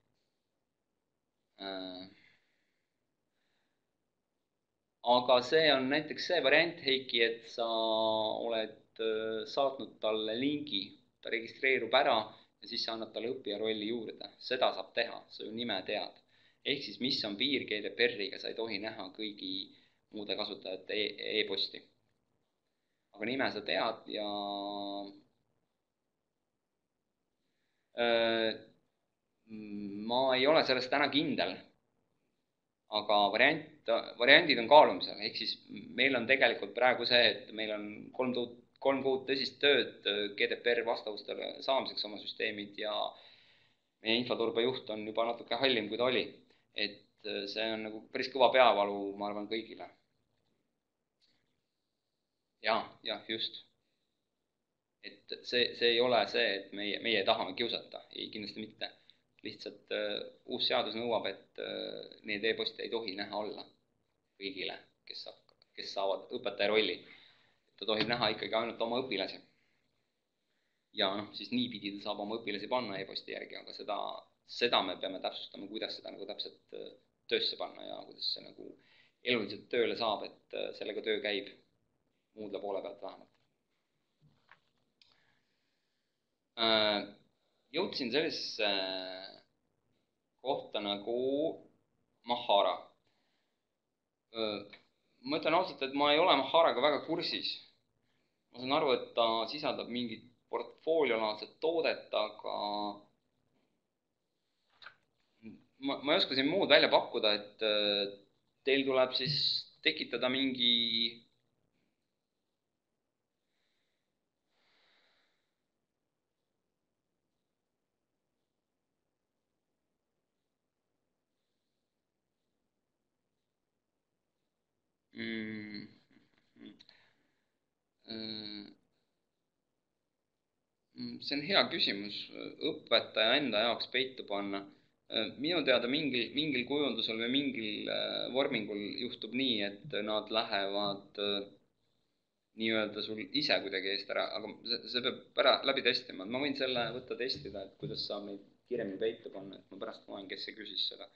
Aga see on näiteks see variant, Heiki, et sa oled saatnud talle lingi, ta registreerub ära ja siis sa annad talle õppija rolli juurde. Seda saab teha, sa ju nime tead. Ehk siis, mis on piir G D P R-iga, sa ei tohi näha kõigi muude kasutajate e-posti. Aga nime sa tead ja ma ei ole sellest täna kindel, aga variant, variandid on kaalumisel. Ehk siis meil on tegelikult praegu see, et meil on kolm, kolm kuud tõsist tööd G D P R vastavustele saamiseks oma süsteemid ja meie infoturbe juht on juba natuke hallim, kui ta oli. Et see on nagu päris kõva peavalu, ma arvan, kõigile. Ja, jah, just. Et see, see ei ole see, et meie, meie tahame kiusata. Ei, kindlasti mitte. Lihtsalt uh, uus seadus nõuab, et uh, need e-posti ei tohi näha olla kõigile, kes, saab, kes saavad õpetaja rolli. Ta tohib näha ikkagi ainult oma õpilasi. Ja noh, siis niipidi ta saab oma õpilasi panna e-posti järgi, aga seda... Seda me peame täpsustama, kuidas seda nagu täpselt töösse panna ja kuidas see nagu eluliselt tööle saab, et sellega töö käib Moodle poole pealt vähemalt. Jõudsin sellisesse kohta nagu Mahara. Ma ütlen ausalt, et ma ei ole Maharaga väga kursis. Ma saan aru, et ta sisaldab mingit portfooliolaadset toodet, aga Ma, ma ei oska siin muud välja pakkuda, et teil tuleb siis tekitada mingi mm, see on hea küsimus õpetaja enda jaoks peitu panna. Minu teada mingil, mingil kujundusel või mingil vormingul juhtub nii, et nad lähevad nii-öelda sul ise kuidagi eest ära, aga see, see peab ära läbi testima. Ma võin selle võtta testida, et kuidas saab neid kiiremini peitu panna, et ma pärast loen, kes see küsis seda.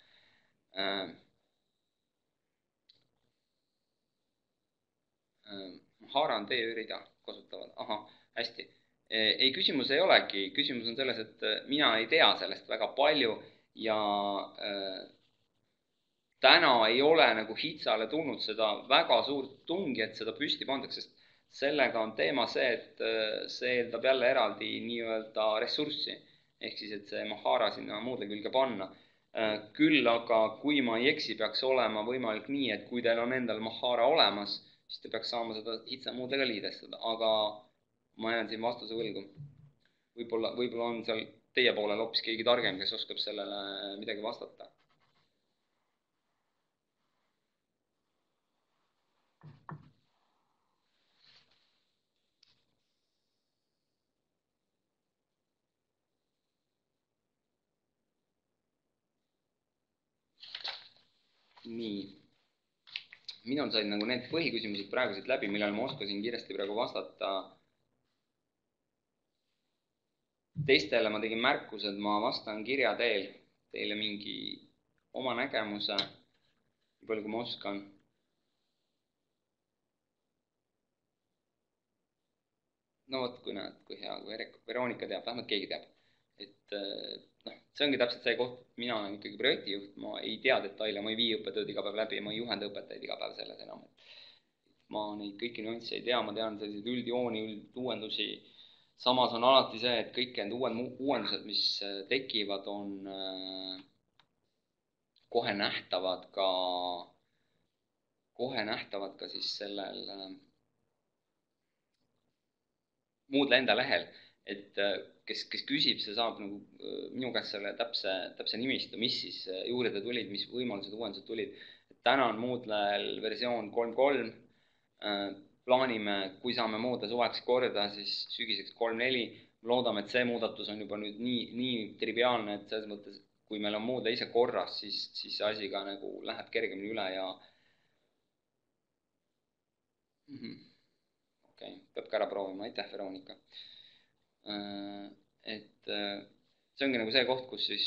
Mahara on töörida kasutavad. Aha, hästi. Ei, küsimus ei olegi. Küsimus on selles, et mina ei tea sellest väga palju. Ja äh, täna ei ole nagu HITSA-le tulnud seda väga suurt tungi, et seda püsti pandaks, sest sellega on teema see, et see eeldab jälle eraldi nii-öelda ressurssi. Ehk siis, et see Mahara sinna Moodle külge panna. Küll aga, kui ma ei eksi, peaks olema võimalik nii, et kui teil on endal Mahara olemas, siis te peaks saama seda HITSA Moodlega liidestada, aga ma jään siin vastuse võlgu. Võib-olla, võib-olla on seal teie poolel hoopis keegi targem, kes oskab sellele midagi vastata. Nii, minul said nagu need põhiküsimused praegu siit läbi, millal ma oskasin kiiresti praegu vastata. Teistele ma tegin märkused, ma vastan kirja teel teile mingi oma nägemuse, nii palju kui ma oskan. No vot, kui näed, kui hea, kui Veronika teab, vähemalt keegi teab. Et noh, see ongi täpselt see koht, mina olen ikkagi projektijuht, ma ei tea detaile, ma ei vii õppetööd iga päev läbi, ma ei juhenda õpetajaid iga päev selles enam. Ma neid kõiki nüansse ei tea, ma tean selliseid üldjooni, ülduuendusi. Samas on alati see, et kõik need uuendused, mis tekivad, on kohe nähtavad ka, kohe nähtavad ka siis sellel Moodle enda lehel. Et kes, kes küsib, see saab nagu minu käest selle täpse, täpse nimistu, mis siis juurde tulid, mis võimalused uuendused tulid. Et täna on Moodle'l versioon kolm kolm, plaanime, kui saame Moodle suveks korda, siis sügiseks kolm neli. Loodame, et see muudatus on juba nüüd nii, nii triviaalne, et selles mõttes, kui meil on Moodle ise korras, siis, siis see asi ka nagu läheb kergemini üle ja mm-hmm. Okei, okay, peab ka ära proovima, aitäh, Veronika. Et see ongi nagu see koht, kus siis,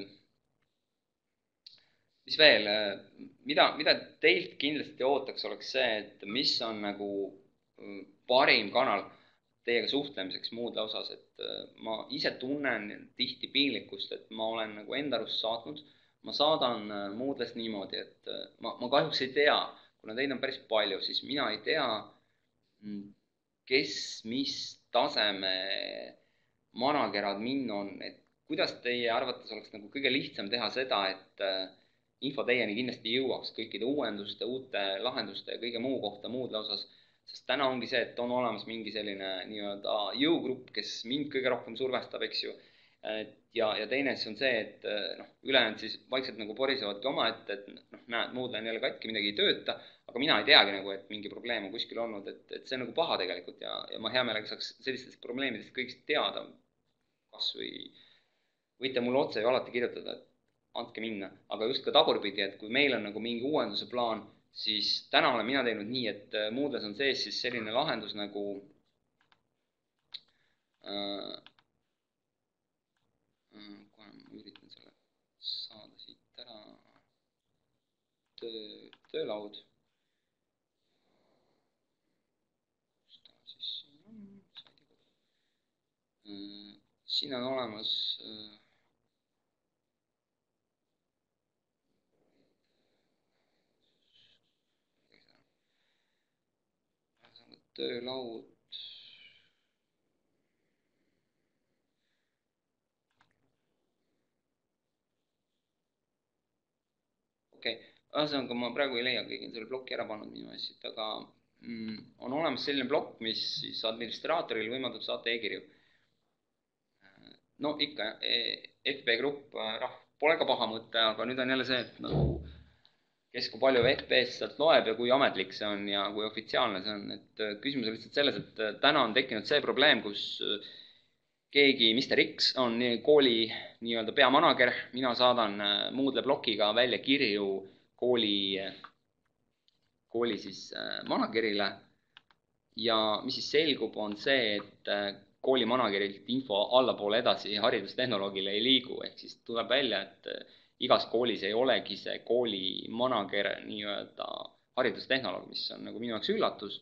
mis veel, mida, mida teilt kindlasti ootaks, oleks see, et mis on nagu parim kanal teiega suhtlemiseks Moodle osas, et ma ise tunnen tihti piinlikkust, et ma olen nagu enda arust saatnud, ma saadan Moodlest niimoodi, et ma, ma kahjuks ei tea, kuna teid on päris palju, siis mina ei tea, kes, mis taseme managerad min on, et kuidas teie arvates oleks nagu kõige lihtsam teha seda, et info teieni kindlasti jõuaks kõikide uuenduste, uute lahenduste ja kõige muu kohta Moodle osas, sest täna ongi see, et on olemas mingi selline nii-öelda jõugrupp, kes mind kõige rohkem survestab, eks ju, ja, ja teine on see, et noh, ülejäänud siis vaikselt nagu porisevadki oma ette, et noh, näed, Moodle on jälle katki, midagi ei tööta, aga mina ei teagi nagu, et mingi probleem on kuskil olnud, et, et see on nagu paha tegelikult ja, ja ma hea meelega saaks sellistest probleemidest kõigist teada, kas või võite mulle otse ju alati kirjutada, et andke minna, aga just ka tagurpidi, et kui meil on nagu mingi uuenduse plaan, siis täna olen mina teinud nii, et Moodles on sees siis selline lahendus nagu äh, kohe ma üritan selle saada siit ära töö, töölaud. Siin on olemas töölaud. Okei, okay. Ühesõnaga ma praegu ei leia, kõigil selle ploki ära pannud minu asjad, aga mm, on olemas selline plokk, mis siis administraatoril võimaldab saata e-kirju. No ikka, F B grupp, rah, pole ka paha mõte, aga nüüd on jälle see, et nagu kes kui palju F B-st sealt loeb ja kui ametlik see on ja kui ofitsiaalne see on. Et küsimus on lihtsalt selles, et täna on tekkinud see probleem, kus keegi mister X on kooli nii-öelda peamanager, mina saadan Moodle blokiga välja kirju kooli, kooli siis managerile ja mis siis selgub, on see, et kooli managerilt info allapoole edasi haridustehnoloogile ei liigu, ehk siis tuleb välja, et igas koolis ei olegi see kooli manager nii-öelda haridustehnoloog, mis on nagu minu jaoks üllatus.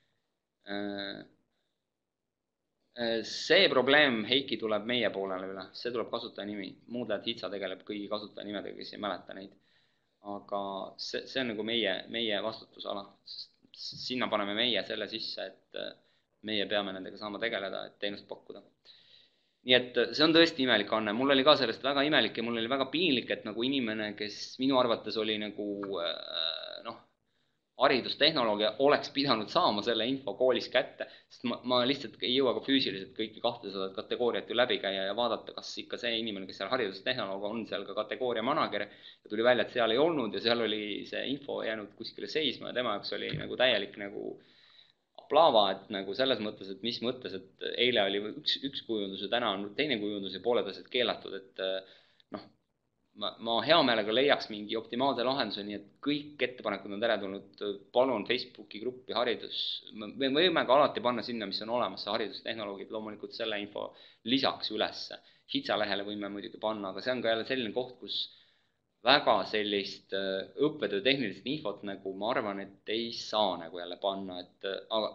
See probleem, Heiki, tuleb meie poolele üle, see tuleb kasutajanimi. Moodle at HITSA tegeleb kõigi kasutajanimedega, kes ei mäleta neid. aga see, see on nagu meie, meie vastutusala, sest sinna paneme meie selle sisse, et meie peame nendega saama tegeleda, et teenust pakkuda. Nii et see on tõesti imelik anne. Mul oli ka sellest väga imelik ja mul oli väga piinlik, et nagu inimene, kes minu arvates oli nagu noh, haridustehnoloogia oleks pidanud saama selle info koolis kätte, sest ma, ma lihtsalt ei jõua ka füüsiliselt kõiki kahtesadat kategooriat ju läbi käia ja vaadata, kas ikka see inimene, kes seal haridustehnoloog on, seal ka kategooria manager ja tuli välja, et seal ei olnud ja seal oli see info jäänud kuskile seisma ja tema jaoks oli nagu täielik nagu aplaava, et nagu selles mõttes, et mis mõttes, et eile oli üks, üks kujundus ja täna on teine kujundus ja pooled asjad keelatud, et noh, Ma, ma hea meelega leiaks mingi optimaalse lahenduse, nii et kõik ettepanekud on teretulnud. Palun Facebooki gruppi haridus. Me võime ka alati panna sinna, mis on olemas, see haridustehnoloogid loomulikult selle info lisaks ülesse. Hitsa lehele võime muidugi panna, aga see on ka jälle selline koht, kus väga sellist õppetöö tehnilist infot nagu ma arvan, et ei saa nagu jälle panna, et aga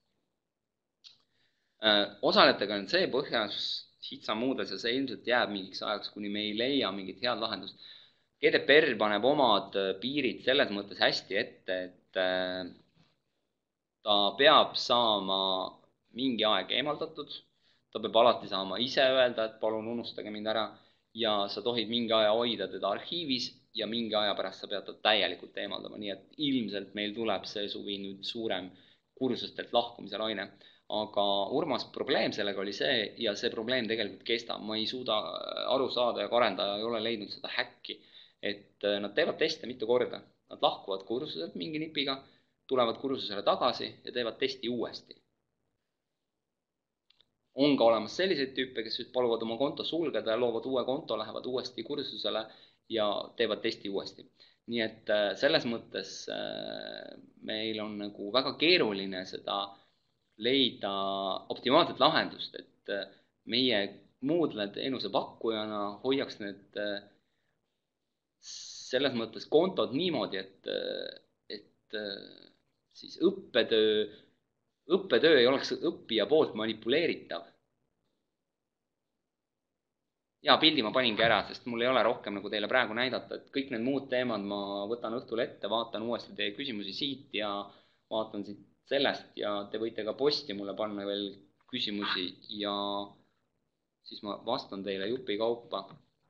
äh, osaletega on see põhjas Hitsa muudes ja see ilmselt jääb mingiks ajaks, kuni me ei leia mingit head lahendust. G D P R paneb omad piirid selles mõttes hästi ette, et ta peab saama mingi aeg eemaldatud, ta peab alati saama ise öelda, et palun unustage mind ära ja sa tohid mingi aja hoida teda arhiivis ja mingi aja pärast sa pead ta täielikult eemaldama, nii et ilmselt meil tuleb see suvi nüüd suurem kursustelt lahkumise laine. Aga Urmas probleem sellega oli see ja see probleem tegelikult kestab. Ma ei suuda aru saada ja arendaja ei ole leidnud seda häkki, et nad teevad teste mitu korda. Nad lahkuvad kursuselt mingi nipiga, tulevad kursusele tagasi ja teevad testi uuesti. On ka olemas selliseid tüüpe, kes paluvad oma konto sulgeda ja loovad uue konto, lähevad uuesti kursusele ja teevad testi uuesti. Nii et selles mõttes meil on nagu väga keeruline seda leida optimaalset lahendust, et meie muudle teenuse pakkujana hoiaks need selles mõttes kontod niimoodi, et, et siis õppetöö, õppetöö ei oleks õppija poolt manipuleeritav. Ja pildi ma paningi ära, sest mul ei ole rohkem nagu teile praegu näidata, et kõik need muud teemad ma võtan õhtul ette, vaatan uuesti teie küsimusi siit ja vaatan siit sellest ja te võite ka posti mulle panna veel küsimusi ja siis ma vastan teile jupi kaupa.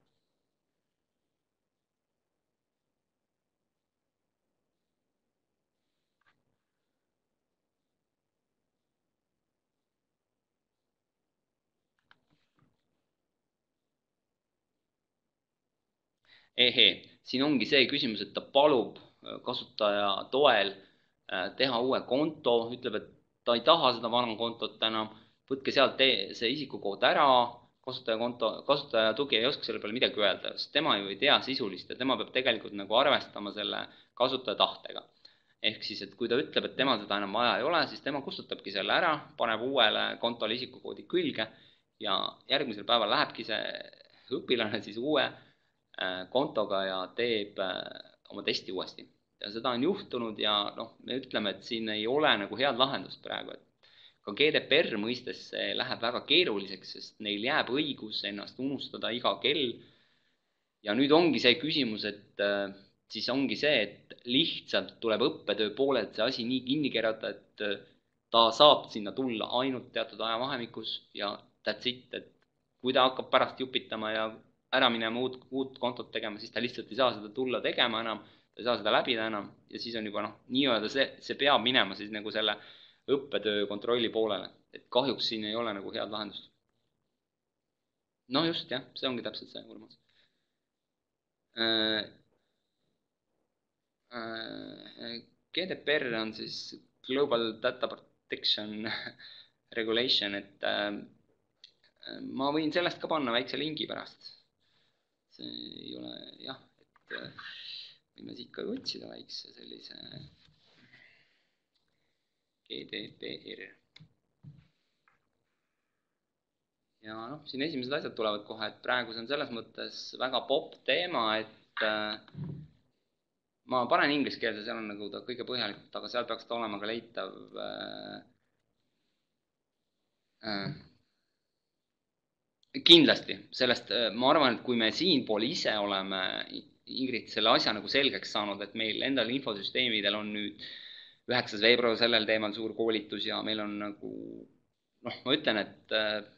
Ehe, siin ongi see küsimus, et ta palub kasutaja toel teha uue konto, ütleb, et ta ei taha seda vana kontot enam, võtke sealt see isikukood ära, kasutaja konto, kasutaja tugi ei oska selle peale midagi öelda, sest tema ju ei tea sisulist ja tema peab tegelikult nagu arvestama selle kasutaja tahtega. Ehk siis, et kui ta ütleb, et tema seda enam vaja ei ole, siis tema kustutabki selle ära, paneb uuele kontole isikukoodi külge ja järgmisel päeval lähebki see õpilane siis uue kontoga ja teeb oma testi uuesti. Ja seda on juhtunud ja noh, me ütleme, et siin ei ole nagu head lahendust praegu, et ka G D P R mõistes see läheb väga keeruliseks, sest neil jääb õigus ennast unustada iga kell. Ja nüüd ongi see küsimus, et siis ongi see, et lihtsalt tuleb õppetöö poolelt see asi nii kinni kerata, et ta saab sinna tulla ainult teatud ajavahemikus ja that's it, et kui ta hakkab pärast jupitama ja ära minema uut, uut kontot tegema, siis ta lihtsalt ei saa seda tulla tegema enam, ta ei saa seda läbida enam ja siis on juba noh, nii-öelda see, see peab minema siis nagu selle õppetöö kontrolli poolele, et kahjuks siin ei ole nagu head lahendust. No just jah, see ongi täpselt see, Urmas. G D P R on siis Global Data Protection Regulation, et ma võin sellest ka panna väikse lingi pärast. See ei ole, jah, et võime siit ka otsida väikse sellise G D P R. Ja noh, siin esimesed asjad tulevad kohe, et praegu see on selles mõttes väga pop teema, et ma panen ingliskeelse, seal on nagu ta kõige põhjalikult, aga seal peaks ta olema ka leitav äh, äh, kindlasti, sellest ma arvan, et kui me siinpool ise oleme Ingrid selle asja nagu selgeks saanud, et meil endal infosüsteemidel on nüüd üheksas veebruar sellel teemal suur koolitus ja meil on nagu, noh, ma ütlen, et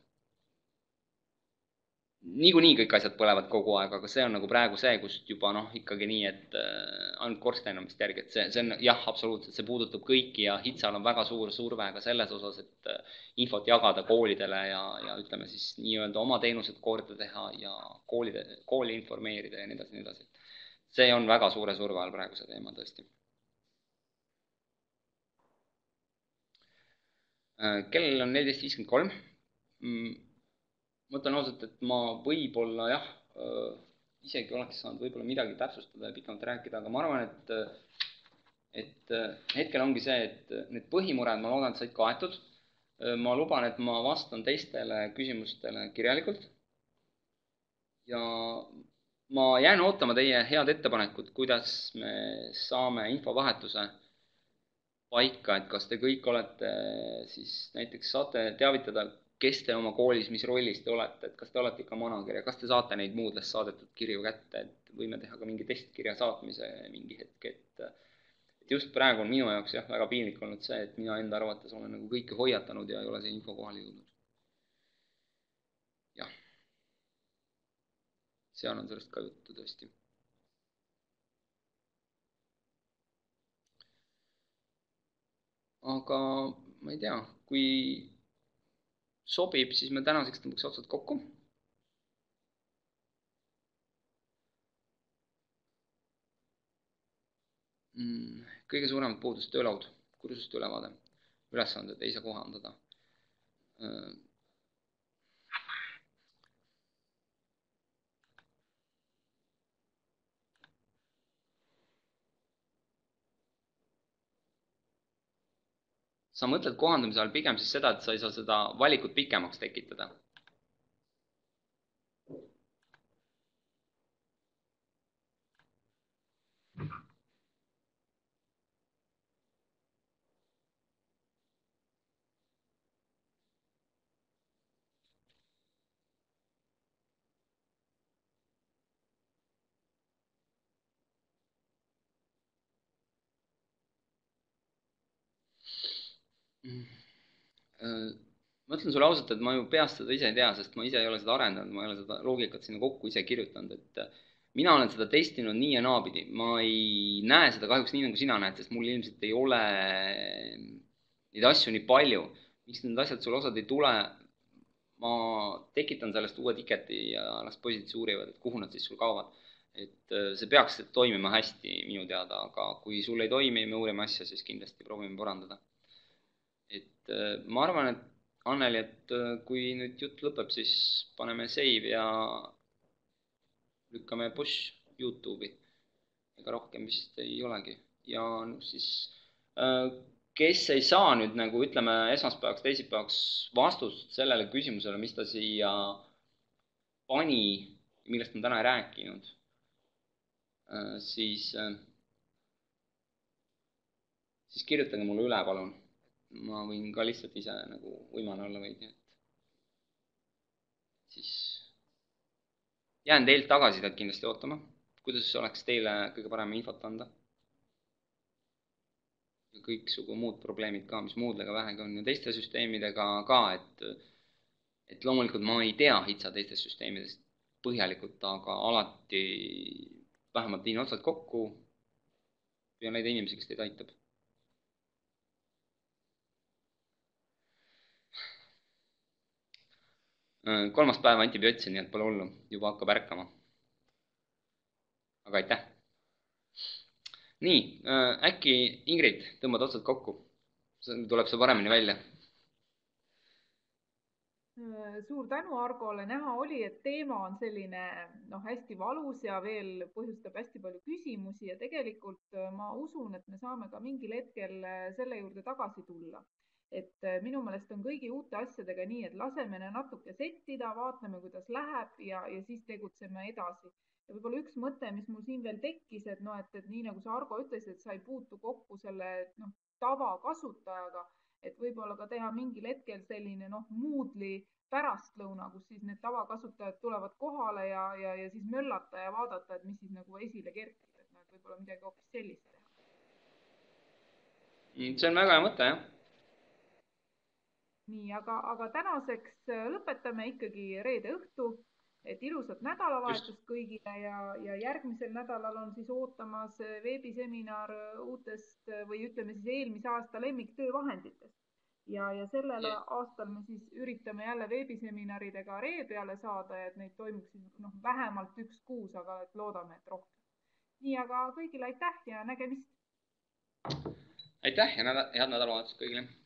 niikuinii kõik asjad põlevad kogu aeg, aga see on nagu praegu see, kust juba noh, ikkagi nii, et ainult korsten on vist järgi, et see, see on jah, absoluutselt, see puudutab kõiki ja HITSA-l on väga suur surve ka selles osas, et infot jagada koolidele ja, ja ütleme siis nii-öelda oma teenused korda teha ja koolide, kooli informeerida ja nii edasi, nii edasi. See on väga suure surve all praegu see teema tõesti. Kellel on neliteist viiskümmend kolm? Ma ütlen ausalt, et ma võib-olla jah, isegi oleks saanud võib-olla midagi täpsustada ja pikemalt rääkida, aga ma arvan, et, et hetkel ongi see, et need põhimured ma loodan, et said kaetud. Ma luban, et ma vastan teistele küsimustele kirjalikult. Ja ma jään ootama teie head ettepanekud, kuidas me saame infovahetuse paika, et kas te kõik olete siis näiteks saate teavitada, kes te oma koolis, mis rollis te olete, et kas te olete ikka manager ja kas te saate neid muudest saadetud kirju kätte, et võime teha ka mingi testkirja saatmise mingi hetk, et, et just praegu on minu jaoks jah, väga piinlik olnud see, et mina enda arvates olen nagu kõiki hoiatanud ja ei ole see info kohale jõudnud. Jah. Seal on sellest ka juttu tõesti. Aga ma ei tea, kui sobib, siis me tänaseks tõmbaks otsad kokku. Kõige suuremad puudus töölaud, kursuste ülevaade, ülesanded ei saa kohandada. Sa mõtled kohandamise all pigem siis seda, et sa ei saa seda valikut pikemaks tekitada. Ma ütlen sulle ausalt, et ma ju peast seda ise ei tea, sest ma ise ei ole seda arendanud, ma ei ole seda loogikat sinna kokku ise kirjutanud, et mina olen seda testinud nii ja naapidi. Ma ei näe seda kahjuks nii, nagu sina näed, sest mul ilmselt ei ole neid asju nii palju. Miks need asjad sul osad ei tule? Ma tekitan sellest uue tiketi ja las poisid uurivad, et kuhu nad siis sul kaovad. Et see peaks toimima hästi minu teada, aga kui sul ei toimi, me uurime asja, siis kindlasti proovime parandada. Et ma arvan, et Anneli, et kui nüüd jutt lõpeb, siis paneme save ja lükkame push YouTube'i. Ega rohkem vist ei olegi. Ja siis, kes ei saa nüüd nagu ütleme esmaspäevaks, teisipäevaks vastust sellele küsimusele, mis ta siia pani, millest ma täna ei rääkinud, siis, siis kirjutage mulle üle, palun. Ma võin ka lihtsalt ise nagu uimane olla veidi, et siis jään teilt tagasisidet kindlasti ootama, kuidas oleks teile kõige parem infot anda. Ja kõiksugu muud probleemid ka, mis muudlega vähegi on ja teiste süsteemidega ka, et, et loomulikult ma ei tea HITSA teistest süsteemidest põhjalikult, aga alati vähemalt viin otsad kokku ja neid inimesi, kes teid aitab. Kolmas päev antibiotsi, nii et pole hullu, juba hakkab ärkama. Aga aitäh. Nii, äkki Ingrid tõmbad otsad kokku, tuleb see paremini välja. Suur tänu Argole, näha oli, et teema on selline noh, hästi valus ja veel põhjustab hästi palju küsimusi ja tegelikult ma usun, et me saame ka mingil hetkel selle juurde tagasi tulla. Et minu meelest on kõigi uute asjadega nii, et laseme natuke settida, vaatame, kuidas läheb ja, ja siis tegutseme edasi. Ja võib-olla üks mõte, mis mul siin veel tekkis, et, no, et, et nii nagu sa Argo ütles, et sa ei puutu kokku selle no, tava kasutajaga, et võib-olla ka teha mingil hetkel selline noh, Moodle'i pärastlõuna, kus siis need tavakasutajad tulevad kohale ja, ja, ja siis möllata ja vaadata, et mis siis nagu esile kerkib, et noh, võib-olla midagi hoopis sellist teha. see on väga hea mõte, jah. Nii, aga, aga tänaseks lõpetame ikkagi reede õhtu, et ilusat nädalavahetust kõigile ja, ja järgmisel nädalal on siis ootamas veebiseminar uutest või ütleme siis eelmise aasta lemmiktöövahenditest. Ja, ja sellel yeah. aastal me siis üritame jälle veebiseminaridega ree peale saada, et neid toimuks siis noh, vähemalt üks kuus, aga et loodame, et rohkem. Nii, aga kõigile aitäh ja nägemist! Aitäh ja näda, head nädalavahetust kõigile!